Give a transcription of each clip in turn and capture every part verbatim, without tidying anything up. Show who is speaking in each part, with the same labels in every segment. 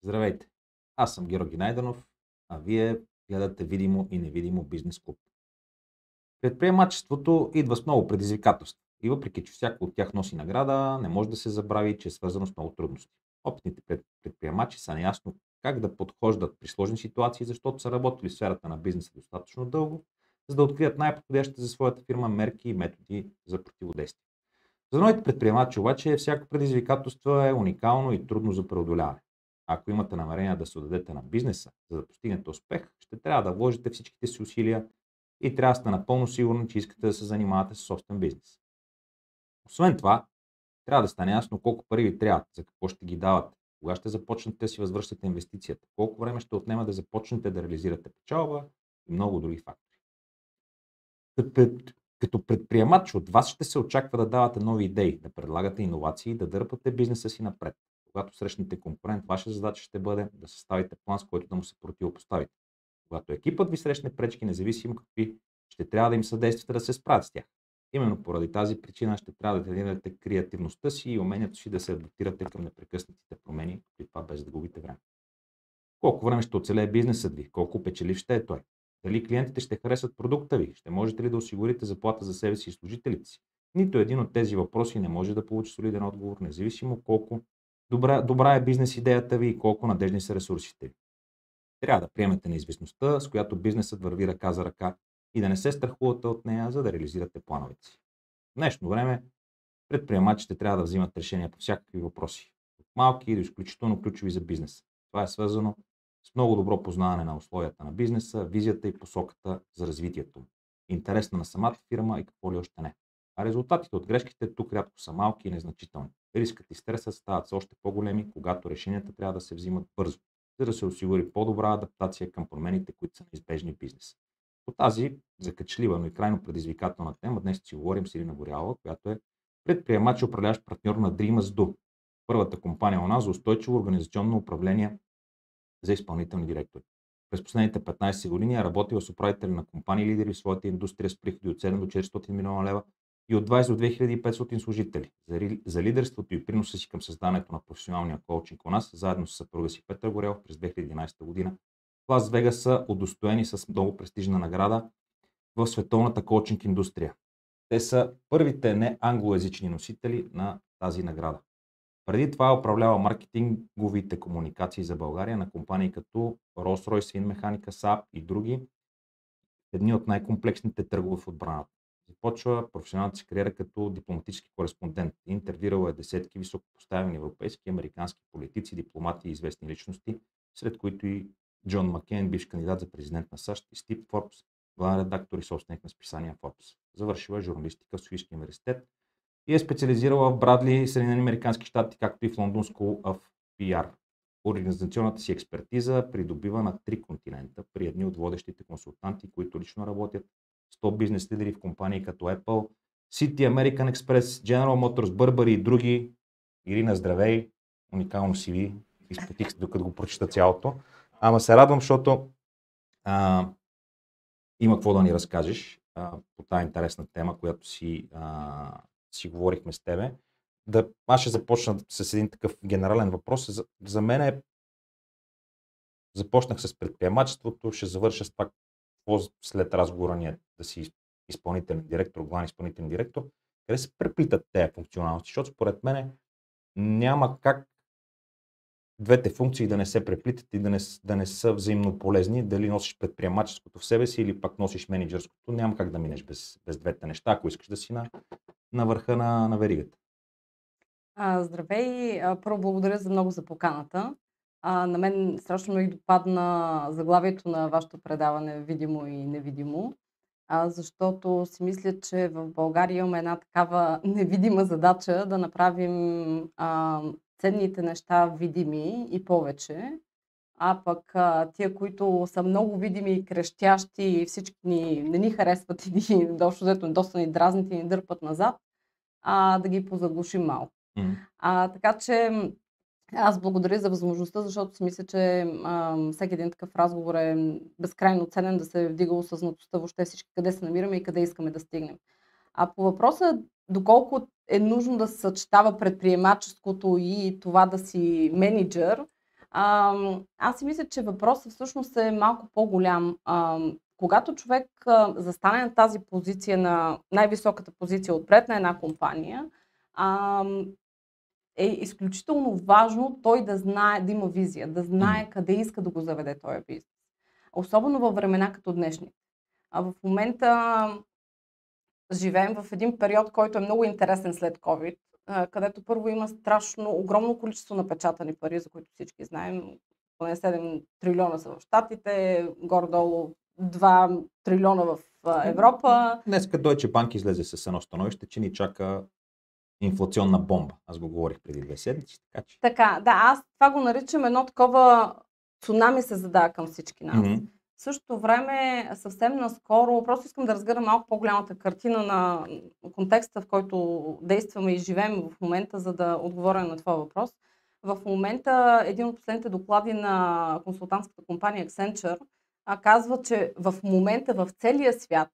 Speaker 1: Здравейте! Аз съм Георги Найденов, а вие гледате Видимо и невидимо Бизнес клуб. Предприемачеството идва с много предизвикателства и въпреки, че всяко от тях носи награда, не може да се забрави, че е свързано с много трудности. Опитните пред- предприемачи са неясно как да подхождат при сложни ситуации, защото са работили в сферата на бизнеса достатъчно дълго, за да открият най-подходящите за своята фирма мерки и методи за противодействие. За новите предприемачи обаче всяко предизвикателство е уникално и трудно за преодоляване. Ако имате намерение да се отдадете на бизнеса, за да постигнете успех, ще трябва да вложите всичките си усилия и трябва да сте напълно сигурни, че искате да се занимавате с собствен бизнес. Освен това, трябва да стане ясно колко пари ви трябват, за какво ще ги давате, кога ще започнете да си възвръщате инвестицията, колко време ще отнема да започнете да реализирате печалба и много други фактори. Пред- пред- Като предприемач от вас ще се очаква да давате нови идеи, да предлагате иновации и да дърпате бизнеса си напред. Когато срещнете конкурент, ваша задача ще бъде да съставите план, с който да му се противопоставите. Когато екипът ви срещне пречки, независимо какви, ще трябва да им съдействате да се справят с тях. Именно поради тази причина ще трябва да тренирате креативността си и умението си да се адаптирате към непрекъснатите промени, и това без да губите време. Колко време ще оцелее бизнесът ви? Колко печелив ще е той? Дали клиентите ще харесат продукта ви? Ще можете ли да осигурите заплата за себе си и служителите си? Нито един от тези въпроси не може да получи солиден отговор, независимо колко добра, добра е бизнес идеята ви и колко надежни са ресурсите ви. Трябва да приемете неизвестността, с която бизнесът върви ръка за ръка и да не се страхувате от нея, за да реализирате плановете си. В днешно време предприемачите трябва да взимат решения по всякакви въпроси, от малки до изключително ключови за бизнеса. Това е свързано с много добро познаване на условията на бизнеса, визията и посоката за развитието му, интересна на самата фирма и какво ли още не. А резултатите от грешките тук рядко са малки и незначителни. Рискът и стресът стават все още по-големи, когато решенията трябва да се взимат бързо, за да се осигури по-добра адаптация към промените, които са неизбежни в бизнеса. По тази закачлива, но и крайно предизвикателна тема днес си говорим с Ирина Горялова, която е предприемач и управляващ партньор на DreamersDo, първата компания у нас за устойчиво организационно управление за изпълнителни директори. През последните петнайсет години е работила с управители на компании лидери в своята индустрия с приходи от седем до четиристотин милиона лева и от двайсет до две хиляди и петстотин служители. За, за лидерството и приноса си към създаването на професионалния коучинг у нас, заедно с съпруга си Петър Горелов през две хиляди и единайсета година, в Лас Вегас са удостоени с много престижна награда в световната коучинг индустрия. Те са първите не англоязични носители на тази награда. Преди това е управлява маркетинговите комуникации за България на компании като Rolls-Royce, Finmeccanica, SAP и други, едни от най-комплексните търгове в отбраната. Започва професионалната си кариера като дипломатически кореспондент. Интервюрал е десетки високопоставени европейски и американски политици, дипломати и известни личности, сред които и Джон Маккейн, бивш кандидат за президент на САЩ, и Стив Форбс, главен редактор и собственик на списание Forbes. Завършила е журналистика в Софийския университет и е специализирала в Брадли, Съединени американски щати, както и в London School of пи ар. Организационната си експертиза придобива на три континента при едни от водещите консултанти, които лично работят с топ бизнес лидери в компании като Apple, Citi, American Express, General Motors, Burberry и други. Ирина, здравей! Уникално си ви. Изпотих се, докато го прочита цялото. Ама се радвам, защото а, има какво да ни разкажеш а, по тази интересна тема, която си, а, си говорихме с тебе. Да, аз ще започна с един такъв генерален въпрос. За, за мен е, започнах с предприемачеството, ще завърша с това, какво след разговора ни е да си изпълнителен директор, главен изпълнителен директор, къде се преплитат тези функционалности, защото според мен няма как двете функции да не се преплитат и да не, да не са взаимно полезни, дали носиш предприемаческото в себе си или пак носиш менеджерското, няма как да минеш без, без двете неща, ако искаш да си на, на върха на, на веригата.
Speaker 2: А, здравей! А, Първо благодаря за много за поканата. А, на мен страшно много допадна заглавието на вашето предаване "Видимо и невидимо", а, защото си мисля, че в България имаме една такава невидима задача да направим а, ценните неща видими и повече, а пък а, тия, които са много видими и крещящи и всички ни, не ни харесват и ни, дощо взето, доста ни дразнят и ни дърпат назад, а, да ги позаглушим малко.
Speaker 1: Mm.
Speaker 2: А, така че аз благодаря за възможността, защото си мисля, че а, всеки един такъв разговор е безкрайно ценен, да се вдига осъзнатостта въобще всички къде се намираме и къде искаме да стигнем. А по въпроса доколко е нужно да се съчетава предприемаческото и това да си менеджер, А, аз си мисля, че въпросът всъщност е малко по-голям. А, когато човек а, застане на тази позиция, на най-високата позиция отпред на една компания, а, е изключително важно той да знае, да има визия, да знае къде иска да го заведе този бизнес. Особено във времена като днешни. А в момента живеем в един период, който е много интересен след COVID, където първо има страшно огромно количество напечатани пари, за които всички знаем. Поне седем трилиона са в Щатите, горе-долу два трилиона в Европа.
Speaker 1: Днеска Deutsche Bank излезе с едно становище, че ни чака инфлационна бомба. Аз го говорих преди две седмици. Така, че...
Speaker 2: така да, аз това го наричам едно такова цунами се задава към всички нас.
Speaker 1: Mm-hmm.
Speaker 2: В същото време, съвсем наскоро, просто искам да разгърна малко по-голямата картина на контекста, в който действаме и живеем в момента, за да отговоря на това въпрос. В момента един от последните доклади на консултантската компания Accenture казва, че в момента в целия свят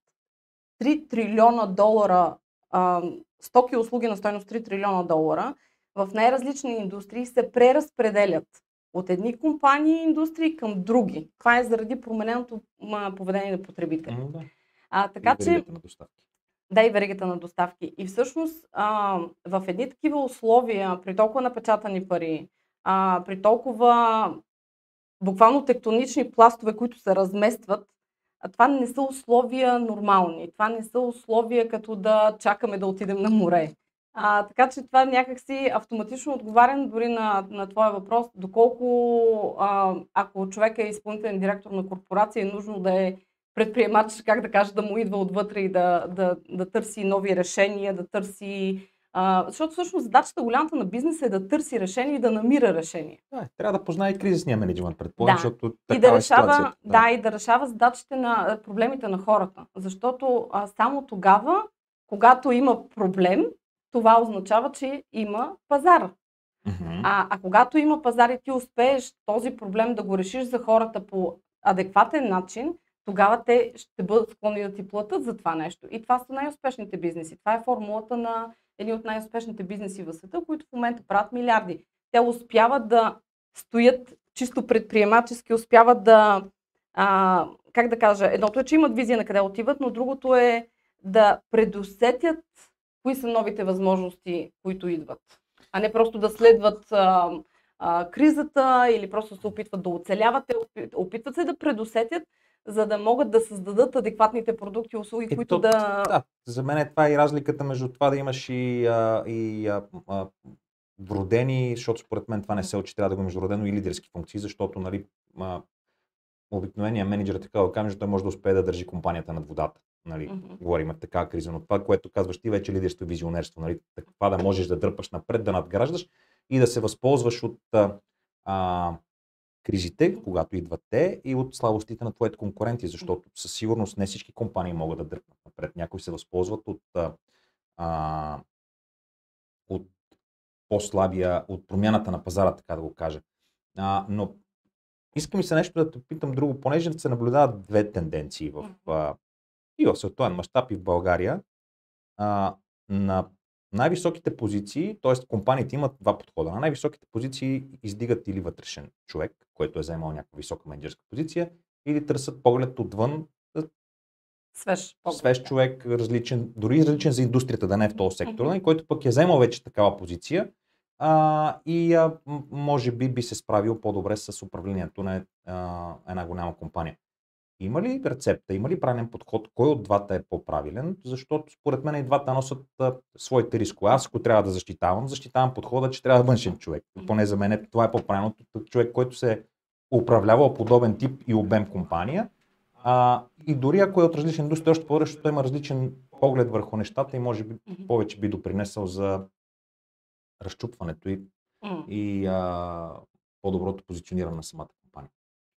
Speaker 2: три трилиона долара, а, стоки и услуги на стойност три трилиона долара в най-различни индустрии се преразпределят от едни компании и индустрии към други. Това е заради промененото поведение на потребители.
Speaker 1: Mm, да.
Speaker 2: А, така,
Speaker 1: и веригата
Speaker 2: че,
Speaker 1: на доставки.
Speaker 2: Да, и веригата на доставки. И всъщност а, в едни такива условия, при толкова напечатани пари, а, при толкова буквално тектонични пластове, които се разместват, а това не са условия нормални. Това не са условия като да чакаме да отидем на море. А, така че това някакси автоматично отговарям дори на, на твоя въпрос, доколко а, ако човек е изпълнителен директор на корпорация, е нужно да е предприемач, как да кажа, да му идва отвътре и да, да, да търси нови решения, да търси... А, защото всъщност задачата голямата на бизнеса е да търси решение и да намира решение.
Speaker 1: Да, трябва да познае и кризисния менеджмент, предполагам,
Speaker 2: да.
Speaker 1: защото
Speaker 2: и да
Speaker 1: е
Speaker 2: решава,
Speaker 1: ситуацията.
Speaker 2: Да. да, и да решава задачите на проблемите на хората. Защото а, само тогава, когато има проблем, това означава, че има пазар.
Speaker 1: Mm-hmm.
Speaker 2: А, а когато има пазар и ти успееш този проблем да го решиш за хората по адекватен начин, тогава те ще бъдат склонни да ти платят за това нещо. И това са най-успешните бизнеси. Това е формулата на едни от най-успешните бизнеси в света, които в момента правят милиарди. Те успяват да стоят чисто предприемачески, успяват да, а, как да кажа, едното е, че имат визия на къде отиват, но другото е да предусетят кои са новите възможности, които идват. А не просто да следват а, а, кризата или просто се опитват да оцеляват. Те опитват се да предусетят, за да могат да създадат адекватните продукти и услуги,
Speaker 1: и
Speaker 2: които
Speaker 1: то,
Speaker 2: да...
Speaker 1: Да, за мен е това и разликата между това да имаш и, а, и а, а, вродени, защото според мен това не се учи, трябва да го имаш вродено и лидерски функции, защото нали, а, обикновеният менеджер е така да кажем, че той може да успее да държи компанията над водата. Нали, mm-hmm. Говорим в такава криза, но това, което казваш ти, вече лидерство и визионерство. Нали, това да можеш да дърпаш напред, да надграждаш и да се възползваш от а, кризите, когато идват те, и от слабостите на твоите конкуренти, защото със сигурност не всички компании могат да дърпнат напред. Някои се възползват от, а, от по-слабия, от промяната на пазара, така да го кажа. А, но искам и се нещо да те питам друго, понеже се наблюдават две тенденции в, а, и в световен мащаб и в България. А, на най-високите позиции, т.е. компаниите имат два подхода. На най-високите позиции издигат или вътрешен човек, който е заемал някаква висока менеджерска позиция, или търсят поглед отвън,
Speaker 2: свеж,
Speaker 1: свеж човек, различен, дори различен за индустрията, да не е в този сектор, mm-hmm. който пък е заемал вече такава позиция а, и а, може би би се справил по-добре с управлението на а, една голяма компания. Има ли рецепта, има ли правилен подход, кой от двата е по-правилен, защото според мен и двата носят а, своите рискове. Аз, ако трябва да защитавам, защитавам подхода, че трябва външен човек. Поне за мен това е по-правилното. Човек, който се е управлявал подобен тип и обем компания. А, и дори ако е от различен индустрия, още по-добре, защото има различен поглед върху нещата и може би повече би допринесъл за разчупването и, и а, по-доброто позициониране на самата компания.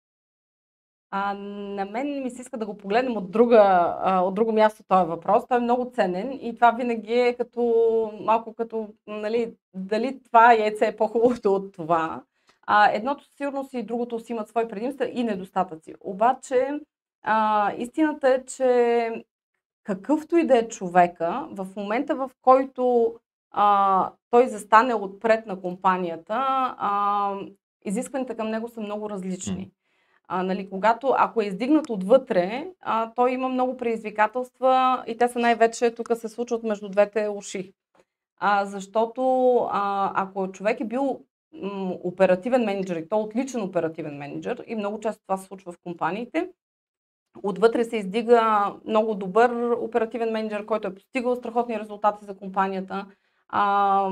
Speaker 2: А, на мен ми се иска да го погледнем от, друга, а, от друго място този въпрос. Той е много ценен и това винаги е като малко като, нали, дали това яйце е по-хубавото от това. А, едното сигурно си и другото си имат свои предимства и недостатъци. Обаче а, истината е, че какъвто и да е човека, в момента в който а, той застане отпред на компанията, а, изискванията към него са много
Speaker 1: М.
Speaker 2: различни. А, нали, когато, ако е издигнат отвътре, а, той има много предизвикателства и те са най-вече тук се случват между двете уши. А, защото а, ако човек е бил м, оперативен менеджер и то отличен оперативен менеджер, и много често това се случва в компаниите, отвътре се издига много добър оперативен менеджер, който е постигал страхотни резултати за компанията. А,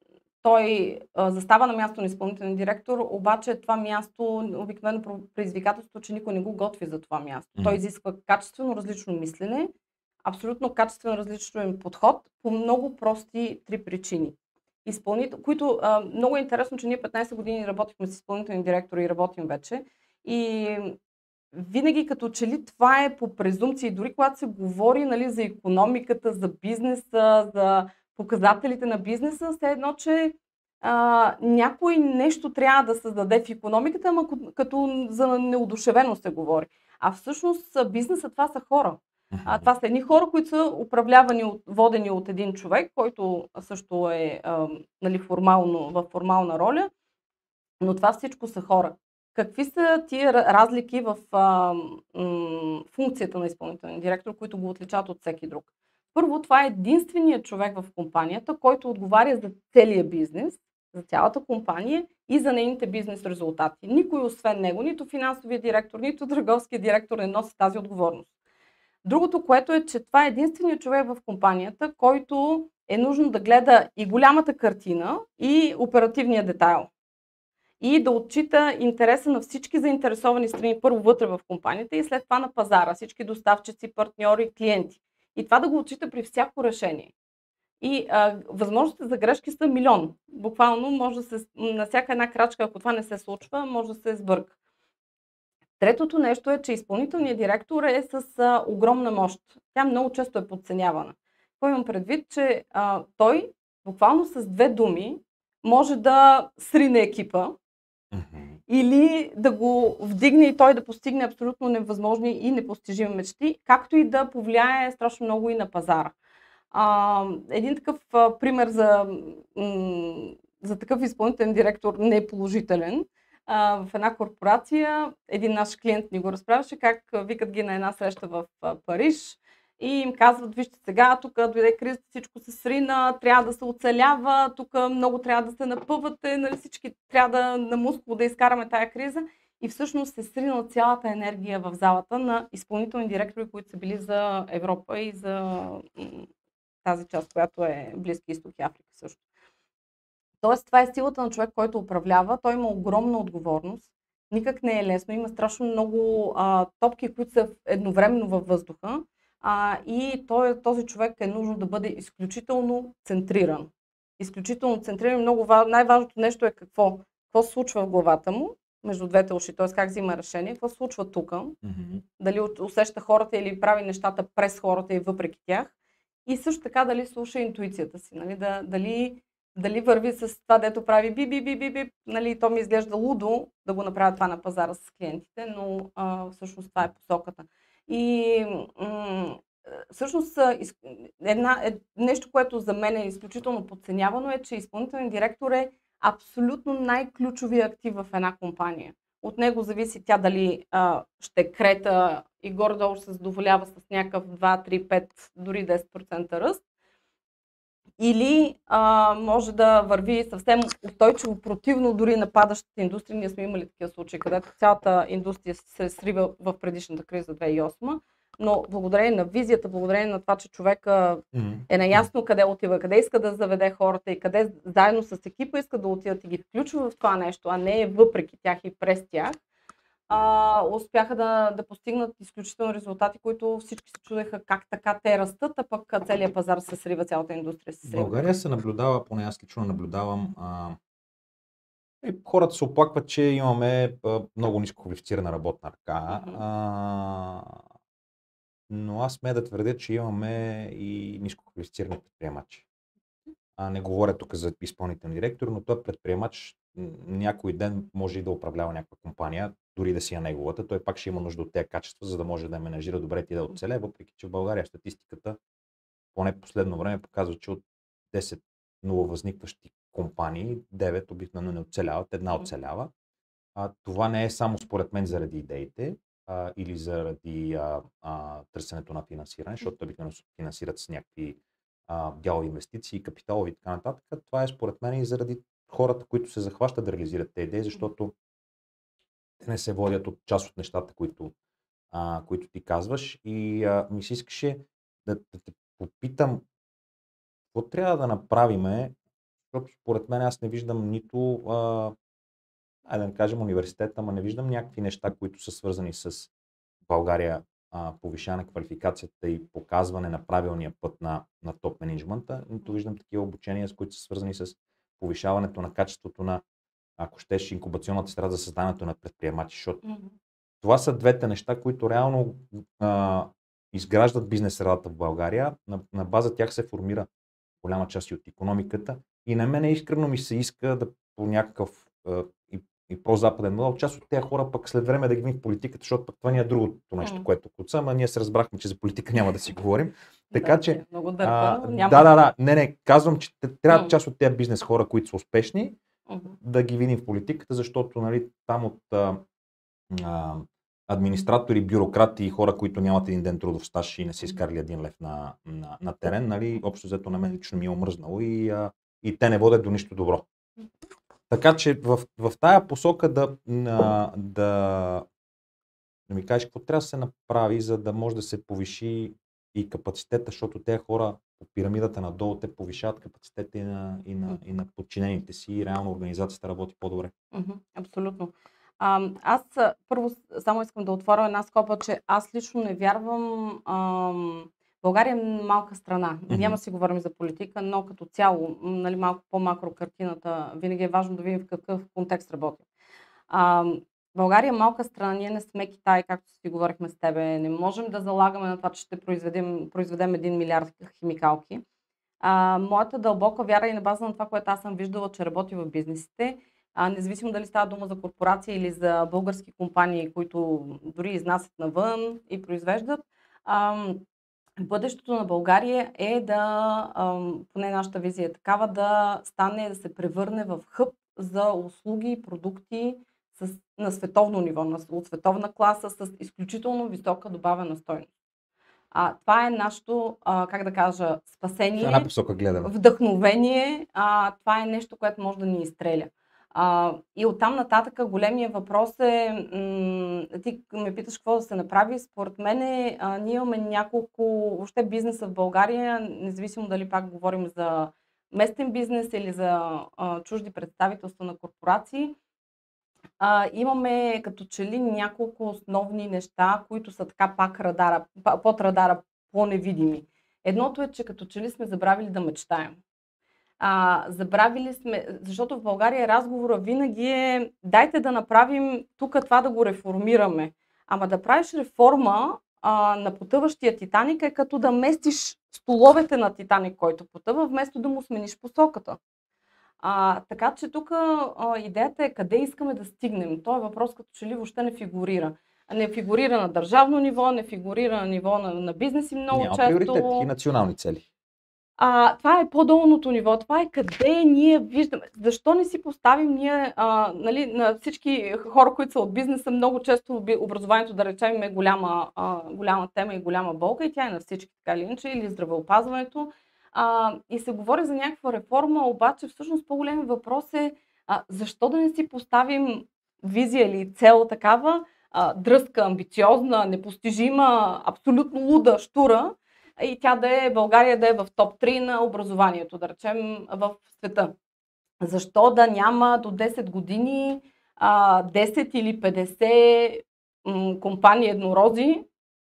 Speaker 2: той а, застава на място на изпълнителен директор, обаче това място обикновено про- предизвикателство, че никой не го готви за това място. Той
Speaker 1: Мгм.
Speaker 2: изисква качествено различно мислене, абсолютно качествено различен подход по много прости три причини. Изпълнител, които а, много е интересно, че ние петнайсет години работихме с изпълнителни директори и работим вече. И винаги като че ли това е по презумпции, дори когато се говори, нали, за икономиката, за бизнеса, за показателите на бизнеса, все едно, че а, някой нещо трябва да създаде в икономиката, ама ко- като за неодушевено се говори. А всъщност а, бизнесът това са хора. А,
Speaker 1: Мгм.
Speaker 2: това са едни хора, които са управлявани, от, водени от един човек, който също е а, нали, формално, в формална роля, но това всичко са хора. Какви са тия ра- разлики в а, м, функцията на изпълнителния директор, които го отличават от всеки друг? Първо, това е единственият човек в компанията, който отговаря за целия бизнес, за цялата компания и за нейните бизнес резултати. Никой освен него, нито финансовия директор, нито търговския директор не носи тази отговорност. Другото, което е, че това е единственият човек в компанията, който е нужно да гледа и голямата картина, и оперативния детайл и да отчита интереса на всички заинтересовани страни, първо вътре в компанията и след това на пазара, всички доставчици, партньори, клиенти. И това да го отчита при всяко решение. И а, възможностите за грешки са милион. Буквално може да се, на всяка една крачка, ако това не се случва, може да се сбърка. Третото нещо е, че изпълнителният директор е с а, огромна мощ. Тя много често е подценявана. Какво имам предвид, че а, той буквално с две думи може да срине екипа,
Speaker 1: Мгм.
Speaker 2: или да го вдигне и той да постигне абсолютно невъзможни и непостижими мечти, както и да повлияе страшно много и на пазара. А, един такъв а, пример за, м, за такъв изпълнителен директор не е положителен. А, в една корпорация един наш клиент ни го разправяше как а, викат ги на една среща в а, Париж и им казват, вижте сега, тук дойде кризата, всичко се срина, трябва да се оцелява, тук много трябва да се напъвате, нали, всички трябва да на мускул да изкараме тая криза. И всъщност се сринала цялата енергия в залата на изпълнителни директори, които са били за Европа и за м, тази част, която е Близки изток и Африка също. Тоест, това е силата на човек, който управлява. Той има огромна отговорност. Никак не е лесно. Има страшно много а, топки, които са едновременно във въздуха. А, и той, този човек е нужно да бъде изключително центриран. Изключително центриран. Много, ва- най-важното нещо е какво. Какво се случва в главата му, между двете уши, т.е. как взима решение, какво се случва тук,
Speaker 1: Мгм.
Speaker 2: дали усеща хората или прави нещата през хората и въпреки тях. И също така дали слуша интуицията си, нали? Да, дали, дали върви с това, дето прави би, би, би, би, би, нали? То ми изглежда лудо да го направя това на пазара с клиентите, но а, всъщност това е посоката. И м- всъщност а, из- една, е, нещо, което за мен е изключително подценявано е, че изпълнителният директор е абсолютно най-ключовия актив в една компания. От него зависи тя дали а, ще крета и горе-долу ще се задоволява с някакъв два, три, пет, дори десет процента ръст. Или а, може да върви съвсем устойчиво, противно дори на падащата индустрия. Ние сме имали такива случаи, където цялата индустрия се срива в предишната криза две хиляди и осма. Но благодарение на визията, благодарение на това, че човека
Speaker 1: Мгм.
Speaker 2: е наясно къде отива, къде иска да заведе хората и къде заедно с екипа иска да отидат и ги включва в това нещо, а не въпреки тях и през тях, а, успяха да, да постигнат изключителни резултати, които всички се чудеха как така те растат, а пък целият пазар се срива, цялата индустрия се
Speaker 1: В
Speaker 2: срива.
Speaker 1: България се наблюдава, поне аз лично наблюдавам, а, е, хората се оплакват, че имаме а, много ниско квалифицирана работна ръка,
Speaker 2: Мгм.
Speaker 1: а, но аз смея да твърдя, че имаме и ниско квалифицирани предприемачи. А, не говоря тук за изпълнителен директор, но той предприемач м, някой ден може и да управлява някаква компания, дори да си е неговата. Той пак ще има нужда от тези качества, за да може да я менажира добре и да оцелее, въпреки че в България статистиката, поне последно време, показва, че от десет нововъзникващи компании, девет обикновено не оцеляват, една
Speaker 2: Мгм.
Speaker 1: оцелява. а, това не е само според мен заради идеите а, или заради а, а, търсенето на финансиране, защото обикновено се финансират с някакви а, дялови инвестиции, капиталови и така нататък. Това е според мен и заради хората, които се захващат да реализират тези идеи, защото те не се водят от част от нещата, които, а, които ти казваш. И а, ми се искаше да, да те попитам какво трябва да направиме, защото според мен аз не виждам нито, а, айде да не кажем университета, ама не виждам някакви неща, които са свързани с България, а, повишаване на квалификацията и показване на правилния път на, на топ менеджмента, нито виждам такива обучения, с които са свързани с повишаването на качеството на, ако щеш, инкубационната среда за създаването на предприемачи, защото
Speaker 2: Мгм.
Speaker 1: това са двете неща, които реално а, изграждат бизнес средата в България. На, на база тях се формира голяма част и от икономиката. И на мен искрено ми се иска да по някакъв а, и, и про-западен модел, част от тези хора пък след време да ги видим в политиката, защото пък това ни е другото нещо,
Speaker 2: М.
Speaker 1: което куца, ама ние се разбрахме, че за политика няма да си говорим. Така
Speaker 2: Да,
Speaker 1: че,
Speaker 2: тя много
Speaker 1: а,
Speaker 2: дърпа, няма.
Speaker 1: да, да, да, не, не, казвам, че те- трябва
Speaker 2: М.
Speaker 1: част от тези бизнес хора, които са успешни,
Speaker 2: Мгм.
Speaker 1: да ги видим в политиката, защото нали, там от а, а, администратори, бюрократи и хора, които нямат един ден трудов стаж и не са изкарали един лев на, на, на терен, нали, общо взето на мен лично ми е омръзнало и, а, и те не водят до нищо добро. Така че в, в тая посока да, на, да, да ми кажеш какво трябва да се направи, за да може да се повиши и капацитета, защото тези хора по пирамидата надолу, те повишават капацитета и на, и на, и на подчинените си и реално организацията работи по-добре.
Speaker 2: Мгм. Абсолютно. А, аз а, първо с- само искам да отворя една скоба, че аз лично не вярвам. ам, България е малка страна.
Speaker 1: Мгм.
Speaker 2: Няма да си говорим за политика, но като цяло, м, нали, малко по-макро картината, винаги е важно да видим в какъв контекст работим. А, България е малка страна, ние не сме Китай, както си говорихме с тебе. Не можем да залагаме на това, че ще произведем, произведем един милиард химикалки. А, моята дълбока вяра и на база на това, което аз съм виждала, че работи в бизнесите, а, независимо дали става дума за корпорации или за български компании, които дори изнасят навън и произвеждат, ам, бъдещето на България е да, ам, поне нашата визия е такава, да стане, да се превърне в хъб за услуги и продукти с, на световно ниво, на, от световна класа, с изключително висока добавена стойност. А, това е нашето, а, как да кажа,
Speaker 1: В една
Speaker 2: спасение,
Speaker 1: посока гледаме.
Speaker 2: вдъхновение. А, това е нещо, което може да ни изстреля. А, и оттам нататък големия въпрос е, м- ти ме питаш какво да се направи. Според мен е, а, ние имаме няколко, въобще бизнеса в България, независимо дали пак говорим за местен бизнес или за а, чужди представителства на корпорации, а, имаме като че ли няколко основни неща, които са така пак радара, па- под радара, по-невидими. Едното е, че като че ли сме забравили да мечтаем. А, забравили сме, защото в България разговора винаги е дайте да направим тук това да го реформираме. Ама да правиш реформа а, на потъващия Титаник е като да местиш столовете на Титаник, който потъва, вместо да му смениш посоката. А, така че тук идеята е къде искаме да стигнем. Той е въпрос като че ли въобще не фигурира. Не фигурира на държавно ниво, не фигурира на ниво на, на бизнеси много
Speaker 1: Няма
Speaker 2: често.
Speaker 1: приоритет и национални цели.
Speaker 2: А, това е по-долното ниво. Това е къде ние виждаме. Защо не си поставим ние, а, нали, на всички хора, които са от бизнеса, много често би- образованието, да речем, е голяма, а, голяма тема и голяма болка и тя е на всички, така или иначе, или здравеопазването. А, и се говори за някаква реформа, обаче всъщност по-голям въпрос е а, защо да не си поставим визия или цел такава, а, дръзка, амбициозна, непостижима, абсолютно луда, штура, и тя да е, България да е в топ три на образованието, да речем, в света. Защо да няма до десет години а, десет или петдесет м, компании еднорози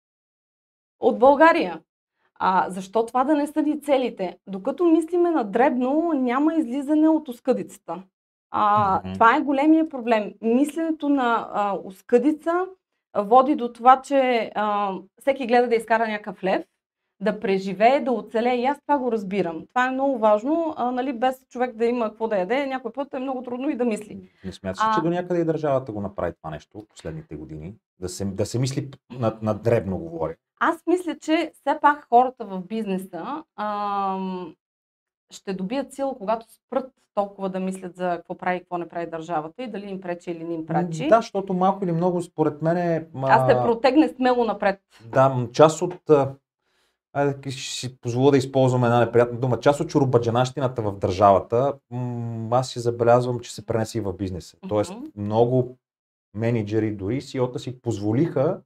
Speaker 2: от България? А, защо това да не са ни целите? Докато мислиме на дребно, няма излизане от оскъдицата. А,
Speaker 1: Мгм.
Speaker 2: това е големия проблем. Мисленето на а, оскъдица води до това, че а, всеки гледа да изкара някакъв лев, да преживее, да оцелее. И аз това го разбирам. Това е много важно. А, нали, без човек да има какво да яде, някой път е много трудно и да мисли.
Speaker 1: Не смяташ,
Speaker 2: А,
Speaker 1: че до някъде и държавата го направи това нещо в последните години? Да се, да се мисли на, на дребно, говоря.
Speaker 2: Аз мисля, че все пак хората в бизнеса ам, ще добият сила, когато спрат толкова да мислят за какво прави и какво не прави държавата и дали им пречи или не им пречи.
Speaker 1: Да, защото малко или много според мен е...
Speaker 2: Аз те протегне смело напред.
Speaker 1: Да, част от... Айде, ще си позволя да използвам една неприятна дума. Част от чоробаджанащината в държавата, м- аз си забелязвам, че се пренеси и в бизнеса. Mm-hmm. Тоест, много менеджери, дори си о-та си позволиха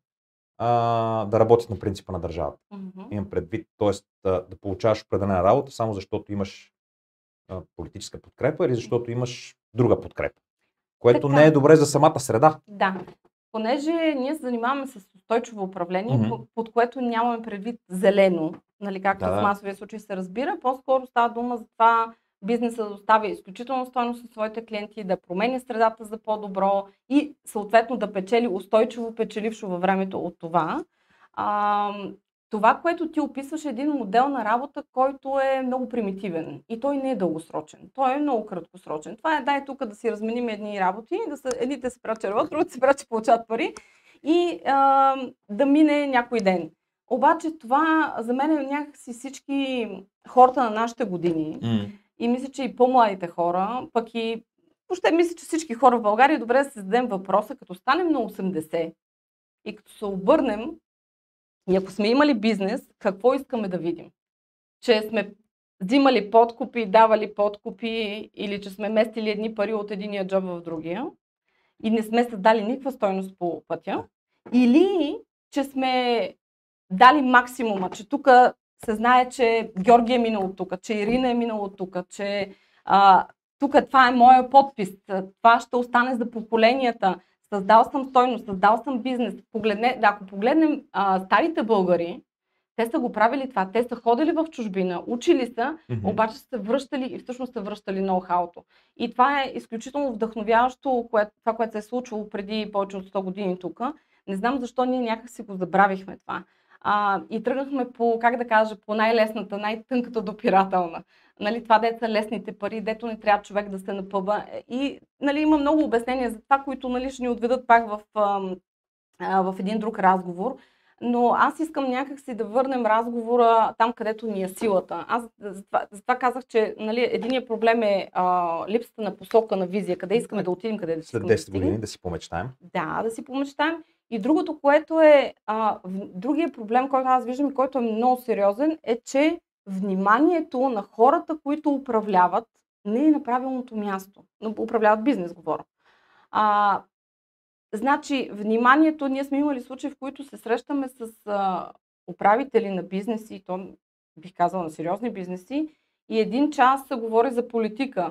Speaker 1: а, да работят на принципа на държавата. Mm-hmm. Имам предвид, т.е. Да, да получаваш определена работа, само защото имаш а, политическа подкрепа или защото имаш друга подкрепа. Което така не е добре за самата среда.
Speaker 2: Да. Понеже ние се занимаваме с устойчиво управление, mm-hmm. под, под което нямаме предвид зелено, нали, както да, в масовия случай се разбира, по-скоро става дума за това бизнеса да доставя изключително стойност на своите клиенти, да променя средата за по-добро и съответно да печели устойчиво, печелившо във времето от това. А, това, което ти описваш, е един модел на работа, който е много примитивен и той не е дългосрочен. Той е много краткосрочен. Това е дай тук да си разменим едни работи, да са, едните се правят черват, другите се правят, че получават пари и а, да мине някой ден. Обаче това за мен е някакси всички хората на нашите години mm. и мисля, че и по-младите хора, пък и въобще мисля, че всички хора в България е добре да се зададем въпроса, като станем на осемдесет и като се обърнем и ако сме имали бизнес, какво искаме да видим? Че сме взимали подкупи, давали подкупи или че сме местили едни пари от единия джоб в другия и не сме създали никаква стойност по пътя, или че сме дали максимума, че тук се знае, че Георги е минал от тук, че Ирина е минала от тук, че а, тук това е моя подпис, това ще остане за поколенията. Създал съм стойност, създал съм бизнес. Погледне, да, ако погледнем а, старите българи, те са го правили това. Те са ходили в чужбина, учили са, mm-hmm. обаче са се връщали и всъщност са връщали ноу-хауто. И това е изключително вдъхновяващо, кое, това, което се е случвало преди повече от сто години тук. Не знам защо ние някак си го забравихме това. А, и тръгнахме по, как да кажа, по най-лесната, най-тънката допирателна. Нали, това дето са лесните пари, дето не трябва човек да се напъва. И нали, има много обяснения за това, които нали, ще ни отведат пак в, а, в един друг разговор. Но аз искам някакси да върнем разговора там, където ни е силата. Аз затова, затова казах, че нали, единият проблем е а, липсата на посока, на визия, къде искаме да отидем, къде да си
Speaker 1: след десет години да си помечтаем.
Speaker 2: Да, да си помечтаем. И другото, което е, а, другия проблем, който аз виждам и който е много сериозен, е, че вниманието на хората, които управляват, не е на правилното място. Но управляват бизнес, говоря. А, значи, вниманието, ние сме имали случаи, в които се срещаме с а, управители на бизнеси, то бих казала на сериозни бизнеси, и един час се говори за политика.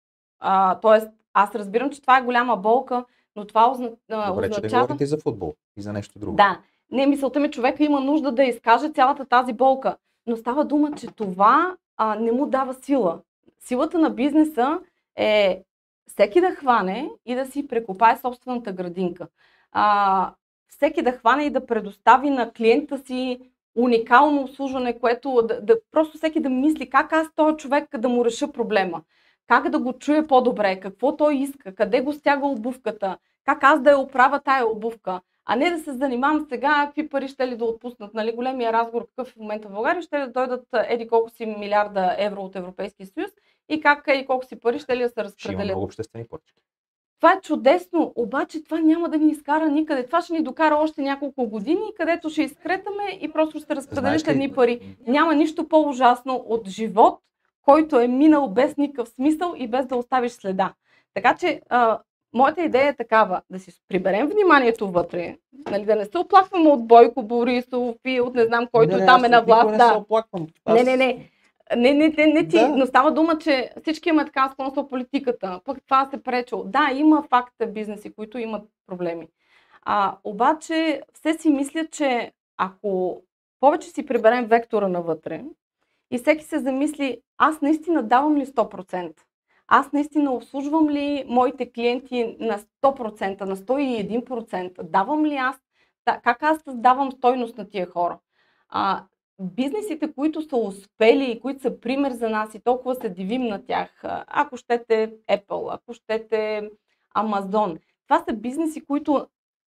Speaker 2: А, тоест, аз разбирам, че това е голяма болка, но това озна...
Speaker 1: Добре,
Speaker 2: означава...
Speaker 1: че да говорите и за футбол и за нещо друго.
Speaker 2: Да. Не, мисълта ми, човека има нужда да изкаже цялата тази болка. Но става дума, че това а, не му дава сила. Силата на бизнеса е всеки да хване и да си прекопае собствената градинка. А, всеки да хване и да предостави на клиента си уникално обслужване, което да, да, просто всеки да мисли как аз този човек да му реша проблема. Как да го чуя по-добре, какво той иска, къде го стяга обувката, как аз да я оправя тая обувка, а не да се занимавам сега какви пари ще ли да отпуснат. Нали, големия разговор какъв е в момента в България, ще ли да дойдат еди колко си милиарда евро от Европейския съюз и как еди колко си пари ще ли да се разпределят.
Speaker 1: Ще има много обществени поръчки.
Speaker 2: Това е чудесно, обаче това няма да ни изкара никъде. Това ще ни докара още няколко години, където ще изкретаме и просто ще разпределиш едни пари. Няма нищо по-ужасно от живот, който е минал без никакъв смисъл и без да оставиш следа. Така че, а, моята идея е такава, да си приберем вниманието вътре, нали, да не се оплакваме от Бойко Борисов и от не знам който
Speaker 1: не,
Speaker 2: там
Speaker 1: не,
Speaker 2: е на власт.
Speaker 1: Не,
Speaker 2: да.
Speaker 1: се оплаквам. Аз...
Speaker 2: не, не, не. Не, не, не, не ти,
Speaker 1: да.
Speaker 2: Но става дума, че всички имат така спонсор политиката, пък това се пречил. Да, има факта бизнеси, които имат проблеми. А, обаче все си мислят, че ако повече си приберем вектора навътре и всеки се замисли, аз наистина давам ли сто процента? Аз наистина обслужвам ли моите клиенти на сто процента, на сто и един процента? Давам ли аз, как аз създавам стойност на тия хора? А, бизнесите, които са успели и които са пример за нас и толкова се дивим на тях, ако щете Apple, ако щете Amazon, това са бизнеси, които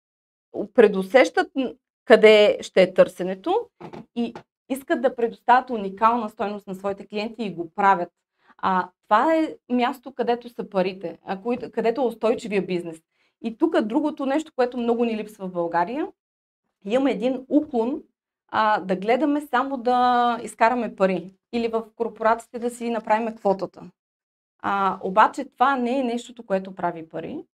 Speaker 2: предусещат къде ще е търсенето и искат да предоставят уникална стойност на своите клиенти и го правят. А, това е място, където са парите, а, които, където е устойчивия бизнес. И тук другото нещо, което много ни липсва в България, имаме един уклон а, да гледаме само да изкараме пари или в корпорациите да си направим квотата. А, обаче това не е нещото, което прави пари.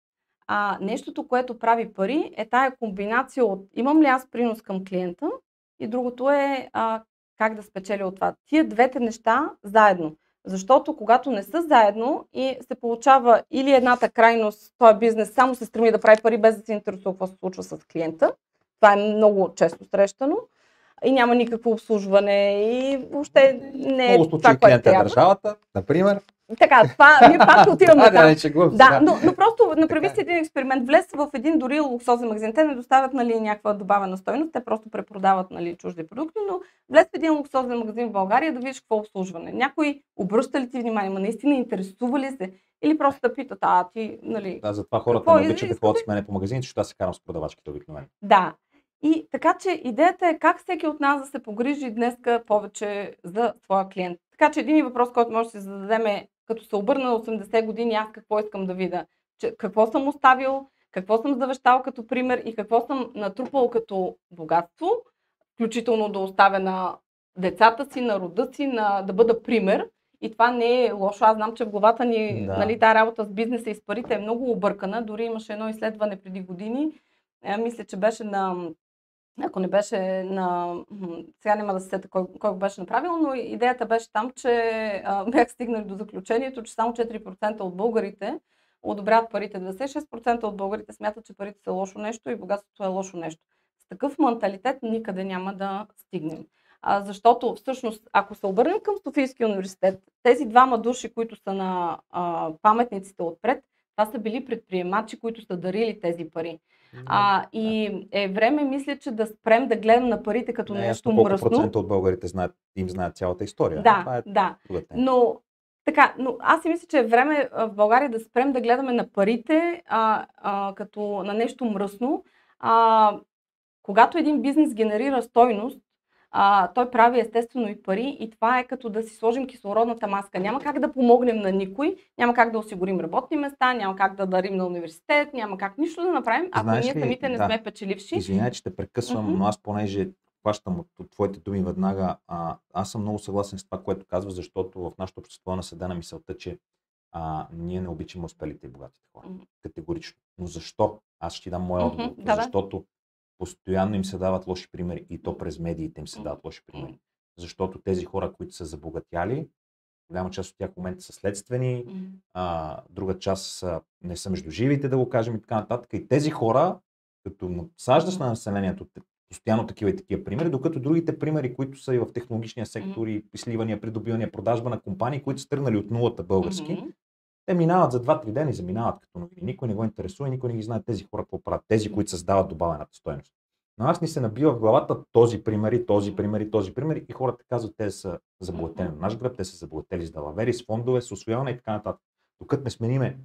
Speaker 2: А нещото, което прави пари, е тая комбинация от имам ли аз принос към клиента и другото е а, как да спечеля от това. Тия двете неща заедно. Защото когато не са заедно и се получава или едната крайност, този бизнес само се стреми да прави пари без да се интересува какво се случва с клиента. Това е много често срещано. И няма никакво обслужване и въобще не е
Speaker 1: Много случаи клиента е държавата, например.
Speaker 2: Така, това ние пак отиваме
Speaker 1: А, да,
Speaker 2: там.
Speaker 1: не шегувам се,
Speaker 2: Да,
Speaker 1: да.
Speaker 2: но, но просто направи си един експеримент. Влез в един дори луксозен магазин. Те не доставят, нали, някаква добавена стойност, те просто препродават, нали, чужди продукти, но влез в един луксозен магазин в България да видиш какво е обслужване. Някой обръща ли ти внимание, ма наистина интересува ли се? Или просто да питат, а ти, нали...
Speaker 1: Да, затова хората
Speaker 2: какво
Speaker 1: не
Speaker 2: е-
Speaker 1: обичат да
Speaker 2: искате?
Speaker 1: ходят с мене по магазините, защото аз се карам с продавачките обикновено.
Speaker 2: Да. И така че идеята е как всеки от нас да се погрижи днеска повече за своя клиент. Така че един въпрос, който може да си зададем е, като се обърна на осемдесет години, аз какво искам да видя? Че, какво съм оставил, какво съм завещал като пример и какво съм натрупал като богатство, включително да оставя на децата си, на рода си, на, да бъда пример. И това не е лошо. Аз знам, че в главата ни,
Speaker 1: Да.
Speaker 2: нали, тази работа с бизнеса и с парите е много объркана. Дори имаше едно изследване преди години. Е, мисля, че беше на... Ако не беше на... м, Сега няма да се сета кой, кой го беше направил, но идеята беше там, че а, бях стигнали до заключението, че само четири процента от българите одобряват парите. деветдесет и шест процента от българите смятат, че парите са лошо нещо и богатството е лошо нещо. С такъв менталитет никъде няма да стигнем. А, защото всъщност, ако се обърнем към Софийския университет, тези двама души, които са на а, паметниците отпред, това са били предприемачи, които са дарили тези пари. А, и е време, мисля, че да спрем да гледам на парите като
Speaker 1: Не е
Speaker 2: нещо
Speaker 1: ясно колко
Speaker 2: мръсно.
Speaker 1: процента от българите знаят, им знаят цялата история.
Speaker 2: Да,
Speaker 1: Това е
Speaker 2: да.
Speaker 1: друга тема.
Speaker 2: Но, така, но аз си мисля, че е време а, в България да спрем да гледаме на парите а, а, като на нещо мръсно. А, когато един бизнес генерира стойност, а, той прави естествено и пари и това е като да си сложим кислородната маска. Няма как да помогнем на никой, няма как да осигурим работни места, няма как да дарим на университет, няма как нищо да направим, ако
Speaker 1: Знаеш
Speaker 2: ние
Speaker 1: ли,
Speaker 2: самите не
Speaker 1: да.
Speaker 2: сме печеливши.
Speaker 1: Извинявай, че те прекъсвам,
Speaker 2: Мгм.
Speaker 1: но аз понеже хващам от, от твоите думи веднага, а, аз съм много съгласен с това, което казва, защото в нашето общество е наседена мисълта, че а, ние не обичаме успелите и богатите хора.
Speaker 2: Мгм.
Speaker 1: Категорично. Но защо? Аз ще ти дам моя
Speaker 2: Мгм,
Speaker 1: отговор.
Speaker 2: да, да.
Speaker 1: Защото постоянно им се дават лоши примери и то през медиите им се
Speaker 2: Мгм.
Speaker 1: дават лоши примери. Защото тези хора, които са забогатяли, голяма част от тях в момента са следствени,
Speaker 2: Мгм.
Speaker 1: а, друга част са, не са между живите, да го кажем и така нататък. И тези хора, като насаждаш на населението постоянно такива и такива примери, докато другите примери, които са и в технологичния сектор и сливания, придобивания, продажба на компании, които са тръгнали от нулата български,
Speaker 2: Мгм.
Speaker 1: те минават за два-три дена и заминават като новини. Никой не го интересува и никой не ги знае тези хора какво правят, тези, които създават добавената стойност. Но аз ни се набива в главата този пример и този пример и този пример и хората казват, те са забогатели на наш гръб, те са забогатели с далавери, с фондове, с усвояване и така нататък. Докато не смениме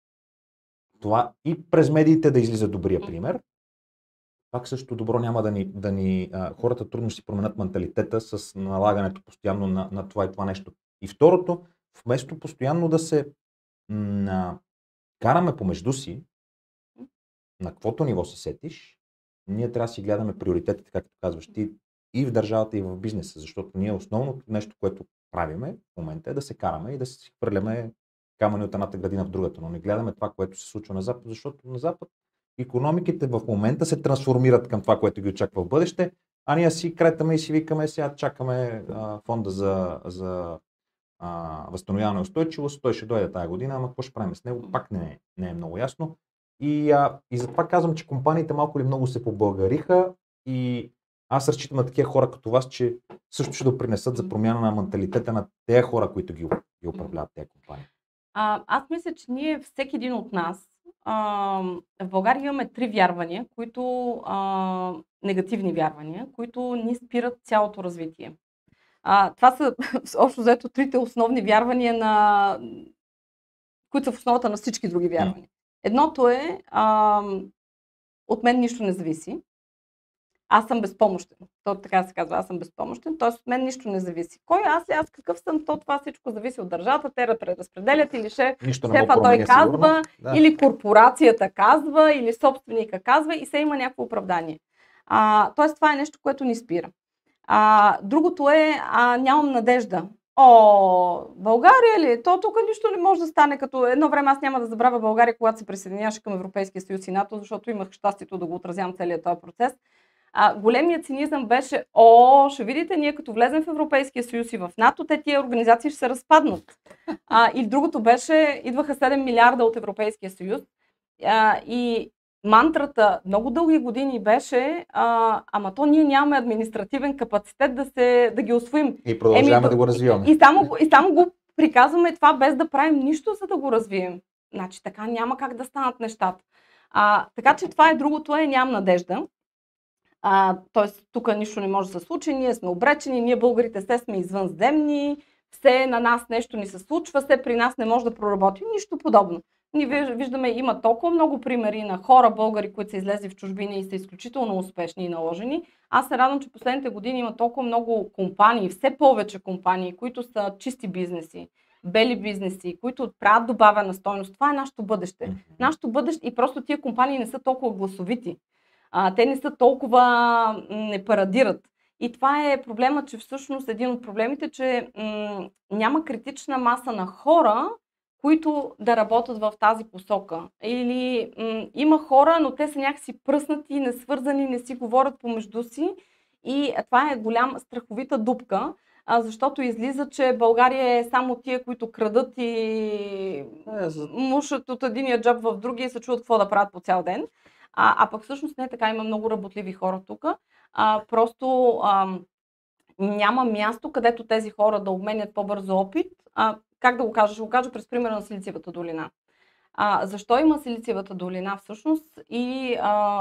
Speaker 1: това и през медиите да излиза добрия пример, пак също добро няма да ни... Да ни а, хората трудно си променят менталитета с налагането постоянно на, на това и това нещо. И второто, вместо постоянно да се м, караме помежду си, на каквото ниво се сетиш, ние трябва да си гледаме приоритетите, както казваш ти, и в държавата, и в бизнеса, защото ние основното нещо, което правиме в момента е да се караме и да си хвърляме камъни от едната градина в другата, но не гледаме това, което се случва на Запад, защото на Запад икономиките в момента се трансформират към това, което ги очаква в бъдеще, а ние си кретаме и си викаме, сега чакаме а, фонда за, за а, възстановяване и устойчивост, той ще дойде тази година, ама какво ще правим с него, пак не е, не е много ясно. И, а, и затова казвам, че компаниите малко или много се побългариха и аз разчитам на такива хора като вас, че също ще допринесат за промяна на менталитета на тези хора, които ги, ги управляват тези компании.
Speaker 2: А, аз мисля, че ние, всеки един от нас, а, в България имаме три вярвания, които, а, негативни вярвания, които ни спират цялото развитие. А, това са общо взето трите основни вярвания, на... които са в основата на всички други вярвания. Едното е, а, от мен нищо не зависи. аз съм безпомощен. То така се казва, аз съм безпомощен, т.е. от мен нищо не зависи. Кой аз ли, аз какъв съм, то това всичко зависи от държавата, те преразпределят или шеф, шефа той казва, да. Или корпорацията казва, или собственика казва и се има някакво оправдание. А, т.е. това е нещо, което ни спира. А, другото е, а, нямам надежда. О, България ли? То тук нищо не може да стане, като едно време аз няма да забравя България, когато се присъединяваше към Европейския съюз и НАТО, защото имах щастието да го отразявам целият този процес. А, големият цинизъм беше, о, ще видите, ние като влезем в Европейския съюз и в НАТО, те тия организации ще се разпаднат. А, и другото беше, идваха седем милиарда от Европейския съюз а, и мантрата много дълги години беше, а, ама то ние нямаме административен капацитет да, се, да ги усвоим.
Speaker 1: И продължаваме Еми, да го развиваме.
Speaker 2: И, и, само, и само го приказваме това без да правим нищо, за да го развием. Значи така няма как да станат нещата. А, така че това е другото, е нямам надежда. А, тоест тук нищо не може да се случи, ние сме обречени, ние българите все сме извънземни, все на нас нещо ни се случва, все при нас не може да проработи, нищо подобно. Ние виждаме, има толкова много примери на хора, българи, които са излезли в чужбина и са изключително успешни и наложени. Аз се радвам, че последните години има толкова много компании, все повече компании, които са чисти бизнеси, бели бизнеси, които правят добавена стойност. Това е нашето бъдеще. Нашето бъдеще и просто тия компании не са толкова гласовити. А, те не са толкова, не парадират. И това е проблема, че всъщност един от проблемите, че м- няма критична маса на хора, които да работят в тази посока. Или м- има хора, но те са някакси пръснати, несвързани, не си говорят помежду си. И това е голяма страховита дупка, а, защото излиза, че България е само тия, които крадат и мушат от единия джоб в другия и се чудят какво да правят по цял ден. А, а пък всъщност не така, има много работливи хора тук. А, просто а, няма място, където тези хора да обменят по-бързо опит. А, как да го кажа? Ще го кажа през примера на Силициевата долина. А, защо има Силициевата долина всъщност и а,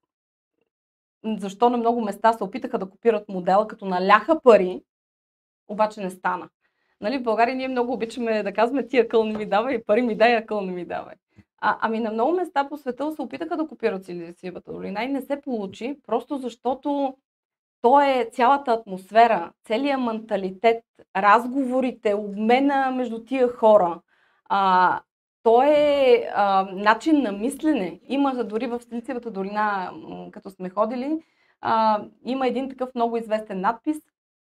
Speaker 2: защо на много места се опитаха да копират модела, като наляха пари, обаче не стана. Нали, в България ние много обичаме да казваме тия къл не ми давай, пари ми дай, а къл не ми давай. А, ами на много места по света се опитаха да копират Силициевата долина и не се получи, просто защото то е цялата атмосфера, целият менталитет, разговорите, обмена между тия хора. А, то е а, начин на мислене. Има дори в Силициевата долина, като сме ходили, а, има един такъв много известен надпис.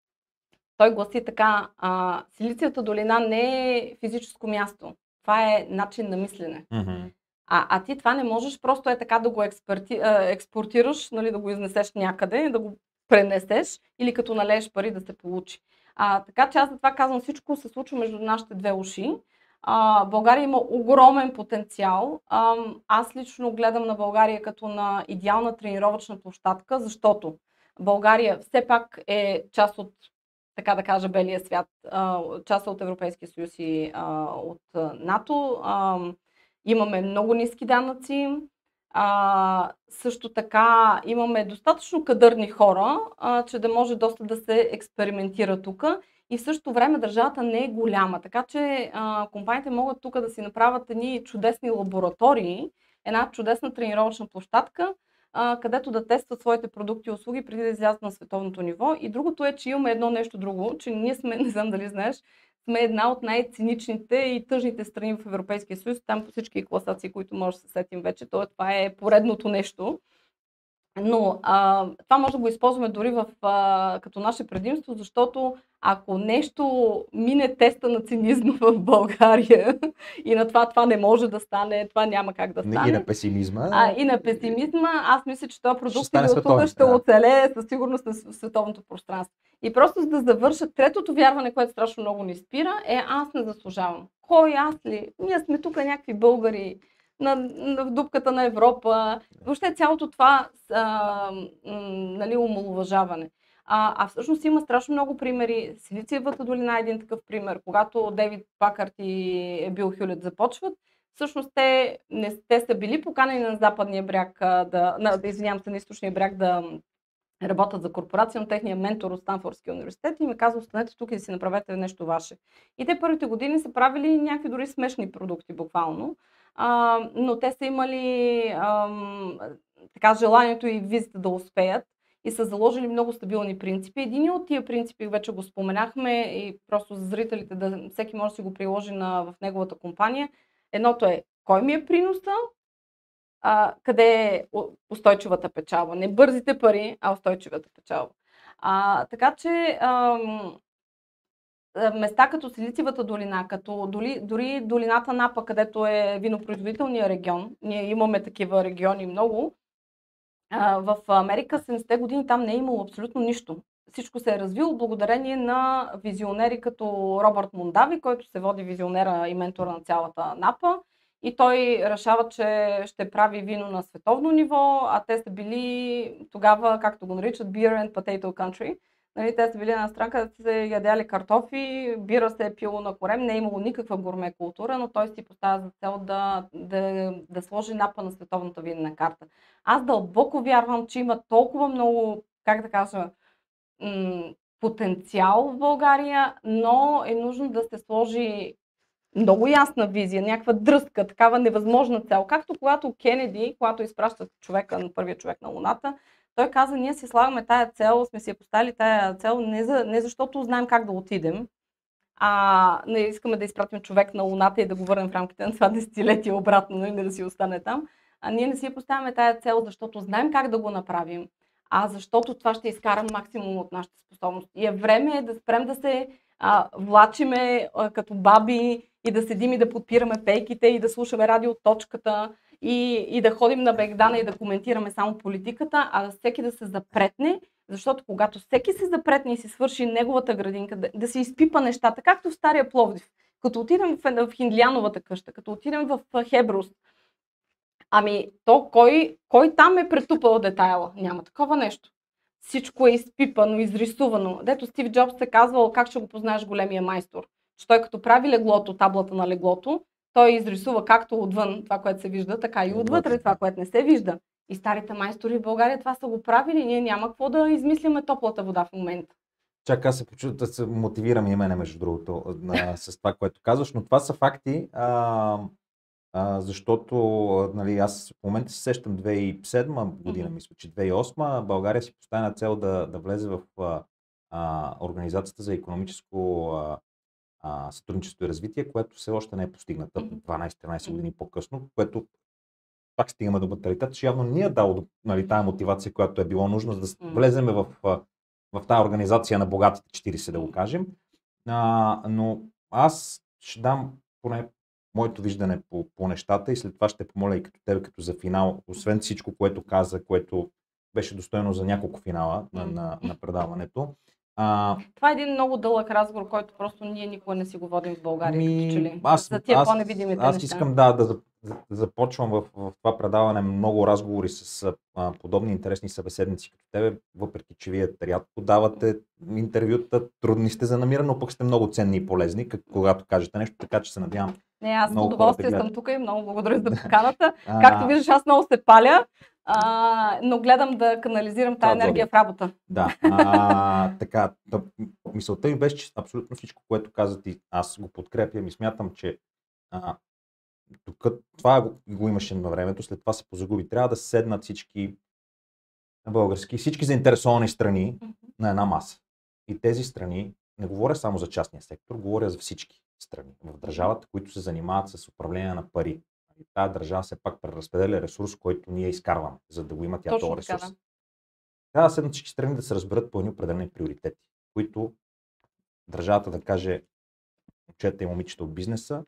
Speaker 2: Той гласи така, а, Силициевата долина не е физическо място. Това е начин на мислене.
Speaker 1: Mm-hmm.
Speaker 2: А, а ти това не можеш просто е така да го експерти, експортираш, нали, да го изнесеш някъде, да го пренесеш или като налееш пари да се получи. А, така че аз за това казвам, всичко се случва между нашите две уши. А, България има огромен потенциал. А, аз лично гледам на България като на идеална тренировъчна площадка, защото България все пак е част от, така да кажа, белия свят, а, част от Европейския съюз и а, от НАТО. А, имаме много ниски данъци. А, също така имаме достатъчно кадърни хора, а, че да може доста да се експериментира тук. И в същото време държавата не е голяма, така че а, компаниите могат тук да си направят едни чудесни лаборатории, една чудесна тренировъчна площадка, а, където да тестват своите продукти и услуги преди да излязат на световното ниво. И другото е, че имаме едно нещо друго, че ние сме, не знам дали знаеш, сме една от най-циничните и тъжните страни в Европейския съюз. Там по всички класации, които може да се сетим вече, то това е поредното нещо. Но а, това може да го използваме дори в, а, като наше предимство, защото ако нещо мине теста на цинизма в България и на това, това не може да стане, това няма как да стане.
Speaker 1: И на песимизма.
Speaker 2: А, и на песимизма, аз мисля, че този продукт и услуга ще да. оцелее със сигурност в световното пространство. И просто за да завърша, третото вярване, което страшно много ни спира, е аз не заслужавам. Кой аз ли? Ние сме тук някакви българи, на, на, в дупката на Европа. Въобще цялото това а, м, нали, омаловажаване. А, а всъщност има страшно много примери. Силициевата долина е един такъв пример. Когато Дейвид Пакърт и Бил Хюлет започват, всъщност те, не, те са били поканени на западния бряг, да, на, да извинявам се, на източния бряг да работят за корпорация, но техният ментор от Станфордския университет и ми казва, останете тук и да си направете нещо ваше. И те първите години са правили някакви дори смешни продукти буквално, а, но те са имали ам, така желанието и визията да успеят. и са заложили много стабилни принципи. Един от тия принципи вече го споменахме и просто за зрителите да всеки може да си го приложи на, в неговата компания. Едното е кой ми е приноса, а, къде е устойчивата печалба. Не бързите пари, а устойчивата печалба. А, така че ам, места като Силициевата долина, като дори, дори долината Напа, където е винопроизводителния регион, ние имаме такива региони много, а, в Америка седемдесетте години там не е имало абсолютно нищо. Всичко се е развило благодарение на визионери като Робърт Мондави, който се води визионера и ментора на цялата Напа. И той решава, че ще прави вино на световно ниво, а те са били тогава, както го наричат, beer and potato country. Нали, те са били на страна, където са се ядяли картофи, бира се е пило на корем, не е имало никаква гурме култура, но той си поставя за цел да, да, да сложи Напа на световната винна карта. Аз дълбоко вярвам, че има толкова много, как да кажа, м- потенциал в България, но е нужно да се сложи много ясна визия, някаква дръзка, такава невъзможна цел. Както когато Кенеди, когато изпращат човека на първия човек на Луната, той каза, ние си слагаме тая цел, сме си я поставили тая цел не, за, не защото знаем как да отидем, а не искаме да изпратим човек на Луната и да го върнем в рамките на това десетилетие обратно, не да си остане там. А ние не си я поставяме тая цел, защото знаем как да го направим, а защото това ще изкарам максимум от нашите способности. И е време да спрем да се а, влачиме а, като баби и да седим и да подпираме пейките и да слушаме радиоточката и, и да ходим на Бегдана и да коментираме само политиката, а да всеки да се запретне, защото когато всеки се запретне и си свърши неговата градинка, да, да си изпипа нещата, както в Стария Пловдив, като отидем в, в Хиндлияновата къща, като отидем в Хеброс, ами то кой, кой там е претупал детайла? Няма такова нещо. Всичко е изпипано, изрисувано. Дето Стив Джобс е казвал как ще го познаеш големия майстор. Че той като прави леглото, таблата на леглото, той изрисува както отвън това, което се вижда, така и отвътре това, което не се вижда. И старите майстори в България това са го правили. Ние няма какво да измислиме топлата вода в момента.
Speaker 1: Чак аз се почувствам да се мотивирам и мене, между другото, на, с това, което казваш, но това са факти, а, а, защото нали, аз в момента се сещам две хиляди и седма година, mm-hmm. мисля, че две хиляди и осма България си поставя цел да, да влезе в а, а, Организацията за икономическо а, а, сътрудничество и развитие, което все още не е постигната дванайсет-тринайсет години по-късно, което пак стигаме до батеритета, че явно ни е дал нали, тая мотивация, която е било нужно, за да влеземе в, в тази организация на богатите четирийсет, да го кажем. А, но аз ще дам поне моето виждане по, по нещата и след това ще помоля и като тебе, като за финал, освен всичко, което каза, което беше достойно за няколко финала на, на, на предаването. А,
Speaker 2: Това е един много дълъг разговор, който просто ние никога не си го водим в България, ми, като че ли.
Speaker 1: Аз,
Speaker 2: за тия
Speaker 1: аз,
Speaker 2: по-невидимите
Speaker 1: аз
Speaker 2: неща.
Speaker 1: искам да, да, да започвам в, в това предаване много разговори с а, подобни интересни събеседници като тебе, въпреки че вие рядко давате интервюта, трудни сте за намиране, но пък сте много ценни и полезни, когато кажете нещо, така че се надявам.
Speaker 2: Не, аз с
Speaker 1: много
Speaker 2: удоволствие
Speaker 1: да
Speaker 2: съм тук и много благодаря за поканата. Както виждаш, аз много се паля, а, но гледам да канализирам тази енергия в работа.
Speaker 1: Да, а, така, да, мисълта ми беше, че абсолютно всичко, което казвате, аз го подкрепям и смятам, че а, тук това го, го имаше на времето, след това се позагуби. Трябва да седнат всички на български, всички заинтересовани страни mm-hmm. на една маса. И тези страни, не говоря само за частния сектор, говоря за всички страни в държавата, които се занимават с управление на пари. И тази държава все пак преразпределя ресурс, който ние изкарваме, за да го има тя този ресурс. Да. Трябва да седнат всички страни да се разберат по едни определени приоритети, които държавата да каже, момчета и момичета от бизнеса,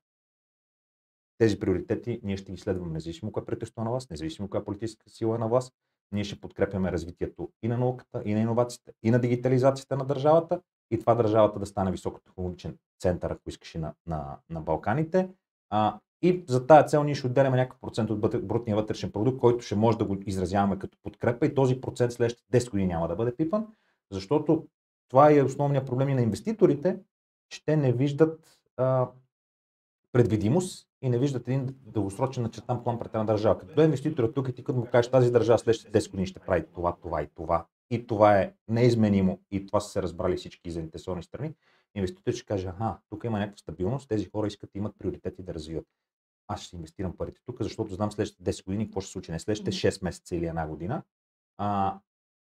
Speaker 1: тези приоритети ние ще ги следваме, независимо коя правителство е на власт, независимо коя политическа сила е на власт. Ние ще подкрепяме развитието и на науката, и на иновациите, и на дигитализацията на държавата, и това държавата да стане високотехнологичен център, ако искаш и на, на, на Балканите. А, и за тази цел ние ще отделяме някакъв процент от брутния вътрешен продукт, който ще може да го изразяваме като подкрепа, и този процент следващите десет години няма да бъде пипан, защото това е основният проблем и на инвеститорите, че те не виждат а, предвидимост и не виждат един дългосрочен начертан план пред една държава. Като е инвеститора тук и ти като му кажеш, тази държава следващите десет години ще прави това, това и това, и това е неизменимо, и това са се разбрали всички заинтересовани страни, инвеститорът ще каже, аха, тук има някаква стабилност, тези хора искат да имат приоритети да развиват. Аз ще инвестирам парите тук, защото знам следващите десет години какво ще се случи, не следващите шест месеца или една година. А,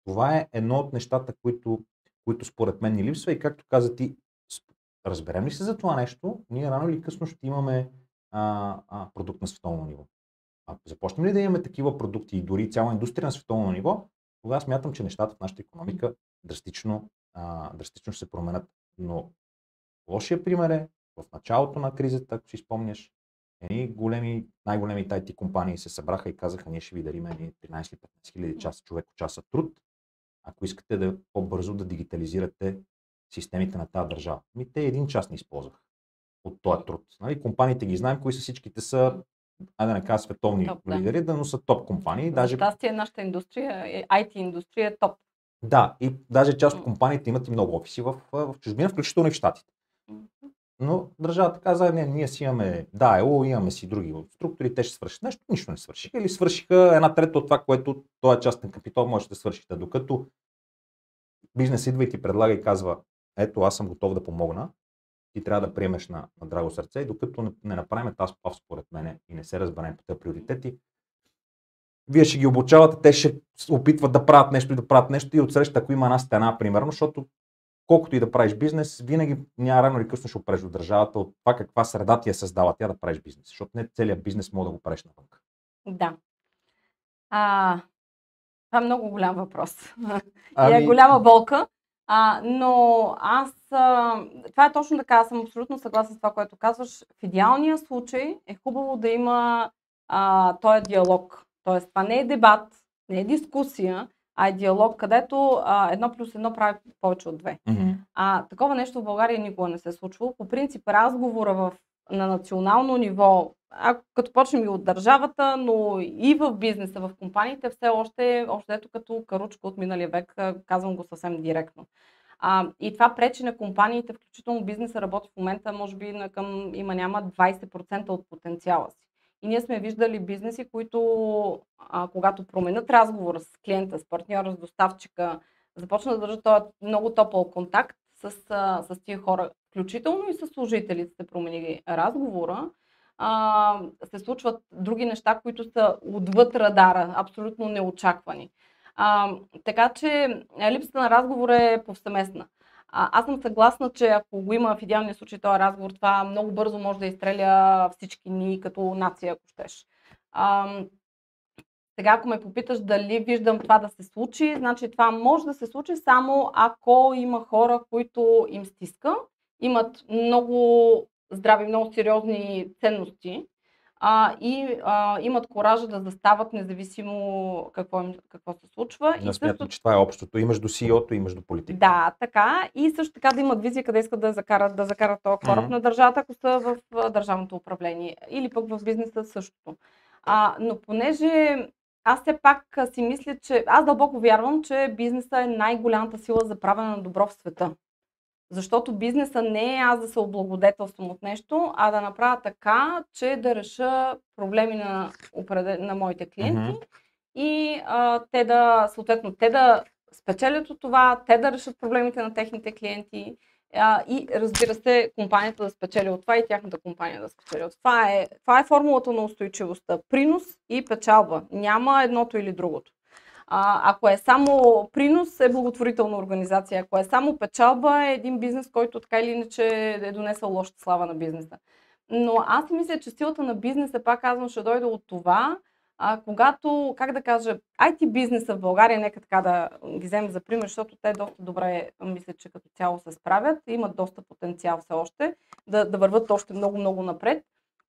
Speaker 1: Това е едно от нещата, които, които според мен ни липсва и както каза ти, разберем ли се за това нещо, ние рано или късно ще имаме а, а, продукт на световно ниво. А започнем ли да имаме такива продукти и дори цяла индустрия на световно ниво, тогава смятам, че нещата в нашата икономика драстично, а, драстично ще се променят. Но лошия пример е в началото на кризата, ако си спомняш, едни големи, най-големите ай ти компании се събраха и казаха, ние ще ви дарим едни тринайсет до петнайсет хиляди часа човеко часа труд, ако искате да по-бързо да дигитализирате системите на тази държава. Ми те един час не използвах от този труд. Нали? Компаниите ги знаем, кои са всичките са, айде да не кажа световни
Speaker 2: Топ, да.
Speaker 1: лидери, да, но са топ компании.
Speaker 2: За
Speaker 1: Даже...
Speaker 2: щастие, нашата индустрия, ай ти индустрия е топ.
Speaker 1: Да, и даже част от компаниите имат и много офиси в, в чужбина, включително и в Щатите. Но държавата каза, не, ние си имаме, да, ЕО, имаме си други структури, те ще свършат нещо, нищо не свършиха. Или свършиха една трета от това, което този частен капитал може да свършите. Докато бизнес идва и ти предлага и казва, ето аз съм готов да помогна, ти трябва да приемеш на, на драго сърце и докато не, не направим тази сплав според мен и не се разберем по тези приоритети, вие ще ги обучавате, те ще опитват да правят нещо и да правят нещо и отсреща, ако има една стена, примерно, защото колкото и да правиш бизнес, винаги няма рано или късно ще опреш до държавата от това каква среда ти е създала тя да правиш бизнес, защото не целият бизнес може да го правиш навън.
Speaker 2: Да. А, това е много голям въпрос.
Speaker 1: Ами...
Speaker 2: И е голяма болка. А, но аз, а, това е точно така, аз съм абсолютно съгласна с това, което казваш. В идеалния случай е хубаво да има а, този диалог. Тоест, това не е дебат, не е дискусия, а е диалог, където а, едно плюс едно прави повече от две.
Speaker 1: Mm-hmm.
Speaker 2: А, такова нещо в България никога не се е случвало. По принцип, разговора в, на национално ниво, ако като почнем и от държавата, но и в бизнеса, в компаниите, все още е още ето като каручка от миналия век, казвам го съвсем директно. А, и това пречи на компаниите, включително бизнеса работи в момента, може би на към има няма двайсет процента от потенциала си. И ние сме виждали бизнеси, които а, когато променят разговора с клиента, с партньора, с доставчика, започнат да държат този много топъл контакт с, а, с тия хора, включително и с служителите, се промени разговора, а, се случват други неща, които са отвъд радара, абсолютно неочаквани. А, така че липсата на разговор е повсеместна. А, аз съм съгласна, че ако го има в идеалния случай този разговор, това много бързо може да изстреля всички ни като нация, ако щеш. А, сега, ако ме попиташ дали виждам това да се случи, значи това може да се случи само ако има хора, които им стиска, имат много здрави, много сериозни ценности а, и а, имат коража да застават независимо какво, им, какво се случва.
Speaker 1: Не смятам, също... че това е общото и между си и о-то, и между политиката.
Speaker 2: Да, така. И също така да имат визия къде искат да закарат, да закарат този кораб mm-hmm. на държавата, ако са в държавното управление. Или пък в бизнеса същото. А, но понеже аз все пак си мисля, че аз дълбоко вярвам, че бизнеса е най-голямата сила за правене на добро в света. Защото бизнеса не е аз да се облагодетелствам от нещо, а да направя така, че да реша проблеми на, на моите клиенти mm-hmm. и а, те да, съответно, те да спечелят от това, те да решат проблемите на техните клиенти а, и разбира се, компанията да спечели от това и тяхната компания да спечели от това. Е, това е формулата на устойчивостта. Принос и печалба. Няма едното или другото. А, ако е само принос, е благотворителна организация. Ако е само печалба, е един бизнес, който така или иначе е донесъл лошата слава на бизнеса. Но аз мисля, че силата на бизнеса, пак казвам, ще дойде от това, а, когато, как да кажа, ай ти бизнеса в България, нека така да ги вземем за пример, защото те доста добре, мисля, че като цяло се справят, имат доста потенциал все още, да, да върват още много-много напред.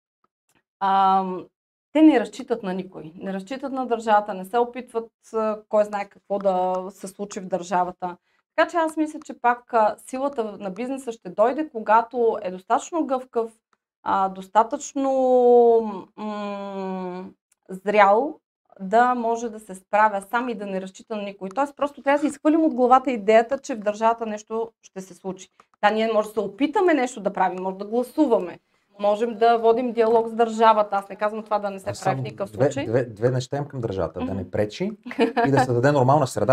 Speaker 2: А, те не разчитат на никой, не разчитат на държавата, не се опитват кой знае какво да се случи в държавата. Така че аз мисля, че пак силата на бизнеса ще дойде, когато е достатъчно гъвкав, а, достатъчно м- зрял да може да се справя сам и да не разчита на никой. Тоест просто трябва да изхвърлим от главата идеята, че в държавата нещо ще се случи. Да, ние може да се опитаме нещо да правим, може да гласуваме. Можем да водим диалог с държавата. Аз не казвам това да не се прави в никакъв случай.
Speaker 1: Две, две, две неща имам към държавата. Mm-hmm. Да не пречи и да се даде нормална среда.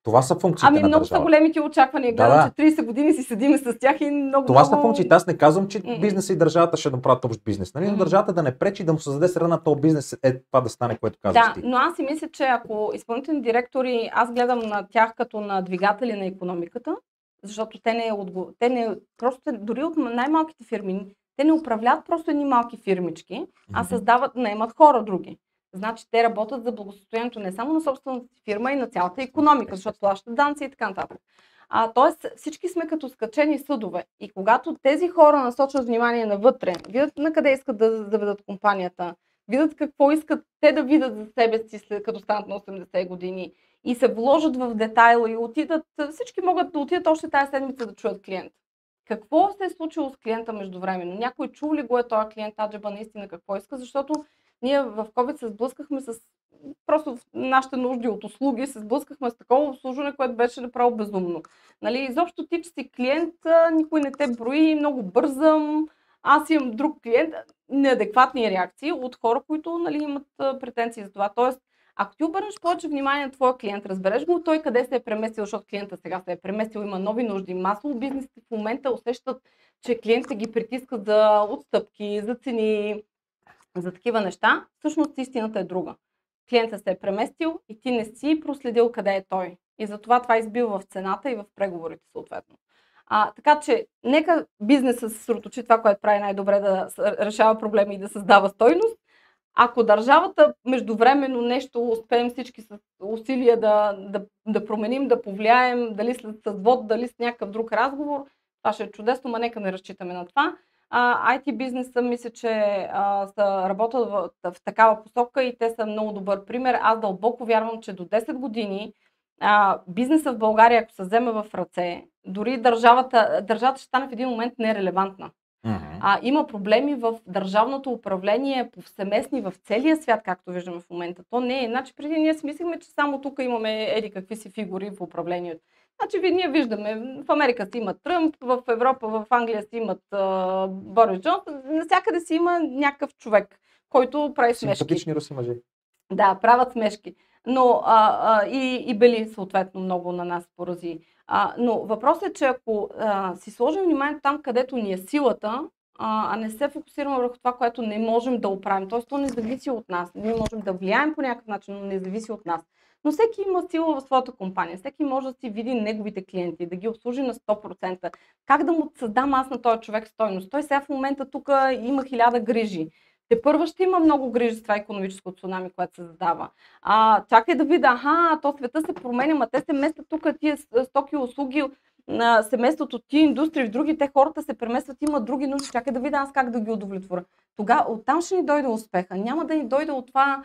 Speaker 1: Това са функциите
Speaker 2: Ами
Speaker 1: на
Speaker 2: много са
Speaker 1: държавата.
Speaker 2: големите очаквания.
Speaker 1: Да,
Speaker 2: Гледам,
Speaker 1: да.
Speaker 2: че трийсет години си седим с тях и много
Speaker 1: Това
Speaker 2: много...
Speaker 1: са функциите. Аз не казвам, че
Speaker 2: М-м.
Speaker 1: бизнеса и държавата ще направят общ бизнес. Нали? Но
Speaker 2: Мгм.
Speaker 1: държавата да не пречи да му създаде среда на този бизнес е това да стане, което казваш
Speaker 2: Да,
Speaker 1: ти.
Speaker 2: но аз си мисля, че ако изпълнителни директори, аз гледам на тях като на двигатели на икономиката, защото те не, отго... те не просто дори от най-малките фирми, те не управляват просто едни малки фирмички, а
Speaker 1: Мгм.
Speaker 2: създават, наемат хора други. Значи те работят за благосъстоянието не само на собствената си фирма, и на цялата икономика, защото плащат данъци и така нататък. А, тоест всички сме като скачени съдове. И когато тези хора насочват внимание навътре, видят на къде искат да заведат компанията, видят какво искат те да видят за себе си след като станат на осемдесет години и се вложат в детайла и отидат, всички могат да отидат още тази седмица да чуят клиент. Какво се е случило с клиента междувременно? Някой чул ли го е този клиент, аджеба наистина какво иска? Защото ние в COVID се сблъскахме с просто в нашите нужди от услуги, се сблъскахме с такова обслужване, което беше направо безумно. Нали, изобщо ти, че си клиент, никой не те брои, много бързам, аз имам друг клиент, неадекватни реакции от хора, които, нали, имат претенции за това. Тоест, ако ти обърнеш повече внимание на твоя клиент, разбереш го той къде се е преместил, защото клиента сега се е преместил, има нови нужди. Масово бизнесите в момента усещат, че клиентите ги притискат за отстъпки, за цени, за такива неща. Всъщност истината е друга. Клиентът се е преместил и ти не си проследил къде е той. И затова това избива в цената и в преговорите съответно. А, така че, нека бизнесът се съсредоточи това, което прави най-добре, да решава проблеми и да създава стойност. Ако държавата междувременно нещо успеем всички с усилия да, да, да променим, да повлияем, дали след с вод, дали с някакъв друг разговор, това ще е чудесно, но нека не разчитаме на това. А, ай ти бизнеса мисля, че а, са, работят в, в такава посока и те са много добър пример. Аз дълбоко вярвам, че до десет години а, бизнеса в България, ако се вземе в ръце, дори държавата, държавата ще стане в един момент нерелевантна.
Speaker 1: Мгм.
Speaker 2: А, има проблеми в държавното управление повсеместни в целия свят, както виждаме в момента. То не е. Значи преди ние си мислихме, че само тук имаме еди какви си фигури в управлението. Значи ви- ние виждаме, в Америка си имат Тръмп, в Европа, в Англия си имат а, Борис Джонсън, навсякъде си има някакъв човек, който прави смешки.
Speaker 1: Симпатични руси мъже.
Speaker 2: Да, правят смешки. Но а, а, и, и бели съответно много на нас порази. А, но въпросът е, че ако а, си сложим внимание там, където ни е силата, а, а не се фокусираме върху това, което не можем да оправим. Тоест, то не зависи от нас. Ние можем да влияем по някакъв начин, но не зависи от нас. Но всеки има сила в своята компания. Всеки може да си види неговите клиенти, да ги обслужи на сто процента. Как да му създам аз на този човек стойност? Той сега в момента тук има хиляда грижи. Те първо ще има много грижи с това икономическо цунами, което се задава. А, чакай да видя, аха, то света се променя, ма те се местят тук, тия стоки и услуги а, се местят от тия индустрии в други, те хората се преместват, имат други нужди, чакай да видя аз как да ги удовлетворя. Тогава оттам ще ни дойде успеха. Няма да ни дойде от това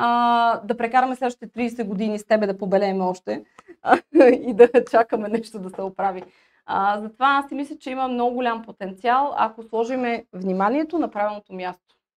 Speaker 2: а, да прекараме следващите трийсет години с тебе да побелеем още а, и да чакаме нещо да се оправи. А, затова аз си мисля, че има много голям потенциал, ако сложиме вниманието на правилното място.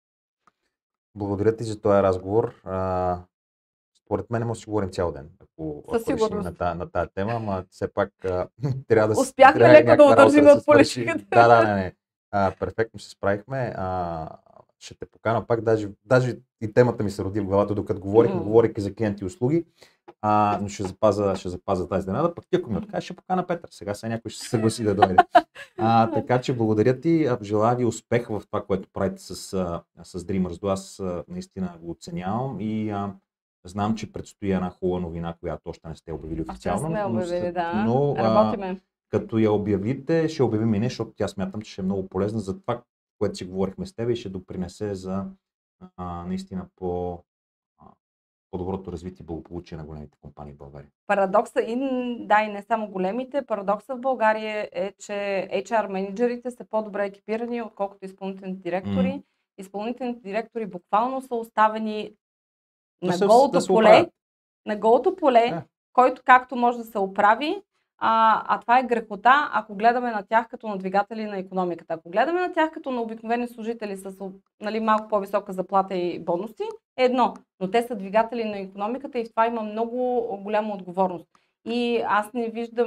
Speaker 1: Благодаря ти за този разговор. А, според мен може да си говорим цял ден, ако,
Speaker 2: Със
Speaker 1: ако решим
Speaker 2: сигурност.
Speaker 1: на, та, на тази тема, ама все пак а, трябва да с-
Speaker 2: Успяхме
Speaker 1: трябва
Speaker 2: леко да
Speaker 1: някаква работа
Speaker 2: удържим
Speaker 1: да се свърши.
Speaker 2: поличката.
Speaker 1: Да, да, не, не. А, перфектно се справихме. А, ще те покана пак, даже, даже и темата ми се роди в главата, докато говорихме,
Speaker 2: Мгм.
Speaker 1: говорейки за клиенти и услуги, а, но ще запаза, ще запаза тази изненада, пък ти ако ми откажеш, ще покана Петър. Сега сега някой ще се съгласи да дойде. А, така че благодаря ти, а, желая ви успех в това, което правите с, а, с Dreamers. До аз а, наистина го оценявам и а, знам, че предстои една хубава новина, която още не сте обявили
Speaker 2: Още не
Speaker 1: официално.
Speaker 2: сме
Speaker 1: но
Speaker 2: обявили,
Speaker 1: след-
Speaker 2: да.
Speaker 1: но, а,
Speaker 2: Работиме.
Speaker 1: като я обявите, ще обявим и не, защото тя смятам, че ще е много полезна за това, което си говорихме с теб и ще допринесе за а, наистина по, а, по-доброто развитие и благополучие на големите компании в България.
Speaker 2: Парадокса и н- да, и не само големите, парадокса в България е, че ейч ар менеджерите са по-добре екипирани, отколкото изпълнителните директори.
Speaker 1: М.
Speaker 2: Изпълнителните директори буквално са оставени
Speaker 1: Да
Speaker 2: на
Speaker 1: се-
Speaker 2: голото
Speaker 1: да се
Speaker 2: поле,
Speaker 1: оправят.
Speaker 2: на голото поле,
Speaker 1: Да.
Speaker 2: който както може да се оправи, а, а това е грехота, ако гледаме на тях като на двигатели на икономиката. Ако гледаме на тях като на обикновени служители с, нали, малко по-висока заплата и бонуси, е едно, но те са двигатели на икономиката и в това има много голяма отговорност. И аз не виждам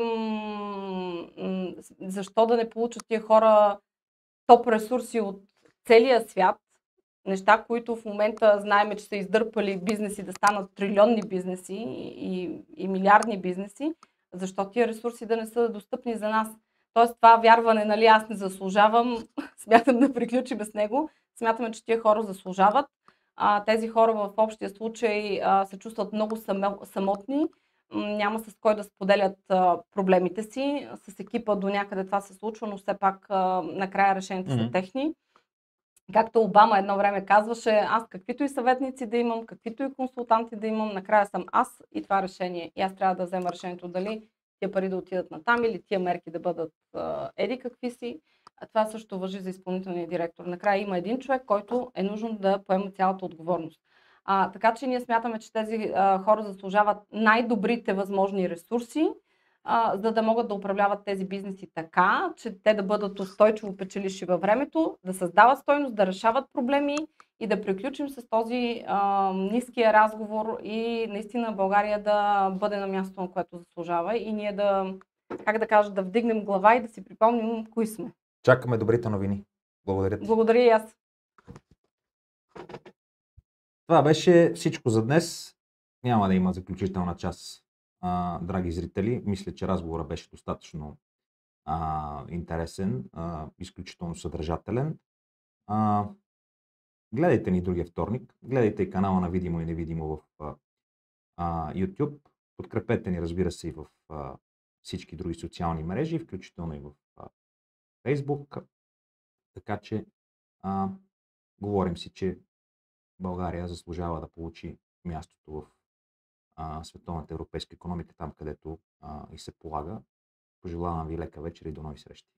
Speaker 2: м, защо да не получат тия хора топ ресурси от целия свят, неща, които в момента знаем, че са издърпали бизнеси да станат трилионни бизнеси и, и милиардни бизнеси, защо тия ресурси да не са достъпни за нас? Тоест това вярване, нали, аз не заслужавам, смятам да приключим с него, смятаме, че тия хора заслужават. А, тези хора в общия случай а, се чувстват много самотни, няма с кой да споделят а, проблемите си. С екипа до някъде това се случва, но все пак а, накрая решенията mm-hmm. са техни. Както Обама едно време казваше, аз каквито и съветници да имам, каквито и консултанти да имам, накрая съм аз и това решение. И аз трябва да взема решението дали тия пари да отидат на там или тия мерки да бъдат а, еди какви си. А това също важи за изпълнителния директор. Накрая има един човек, който е нужно да поема цялата отговорност. А, така че ние смятаме, че тези а, хора заслужават най-добрите възможни ресурси, а, за да могат да управляват тези бизнеси така, че те да бъдат устойчиво печеливши във времето, да създават стойност, да решават проблеми и да приключим с този а, ниския разговор и наистина България да бъде на мястото, на което заслужава и ние да, как да кажа, да вдигнем глава и да си припомним кои сме.
Speaker 1: Чакаме добрите новини. Благодаря ти.
Speaker 2: Благодаря и аз.
Speaker 1: Това беше всичко за днес. Няма да има заключителна част, а, драги зрители. Мисля, че разговорът беше достатъчно а, интересен, а, изключително съдържателен. А, гледайте ни другия вторник. Гледайте и канала на Видимо и Невидимо в а, а, YouTube. Подкрепете ни, разбира се, и в а, всички други социални мрежи, включително и в а, Facebook. Така че а, говорим си, че България заслужава да получи мястото в а, световната европейска икономика, там където а, и се полага. Пожелавам ви лека вечер и до нови срещи.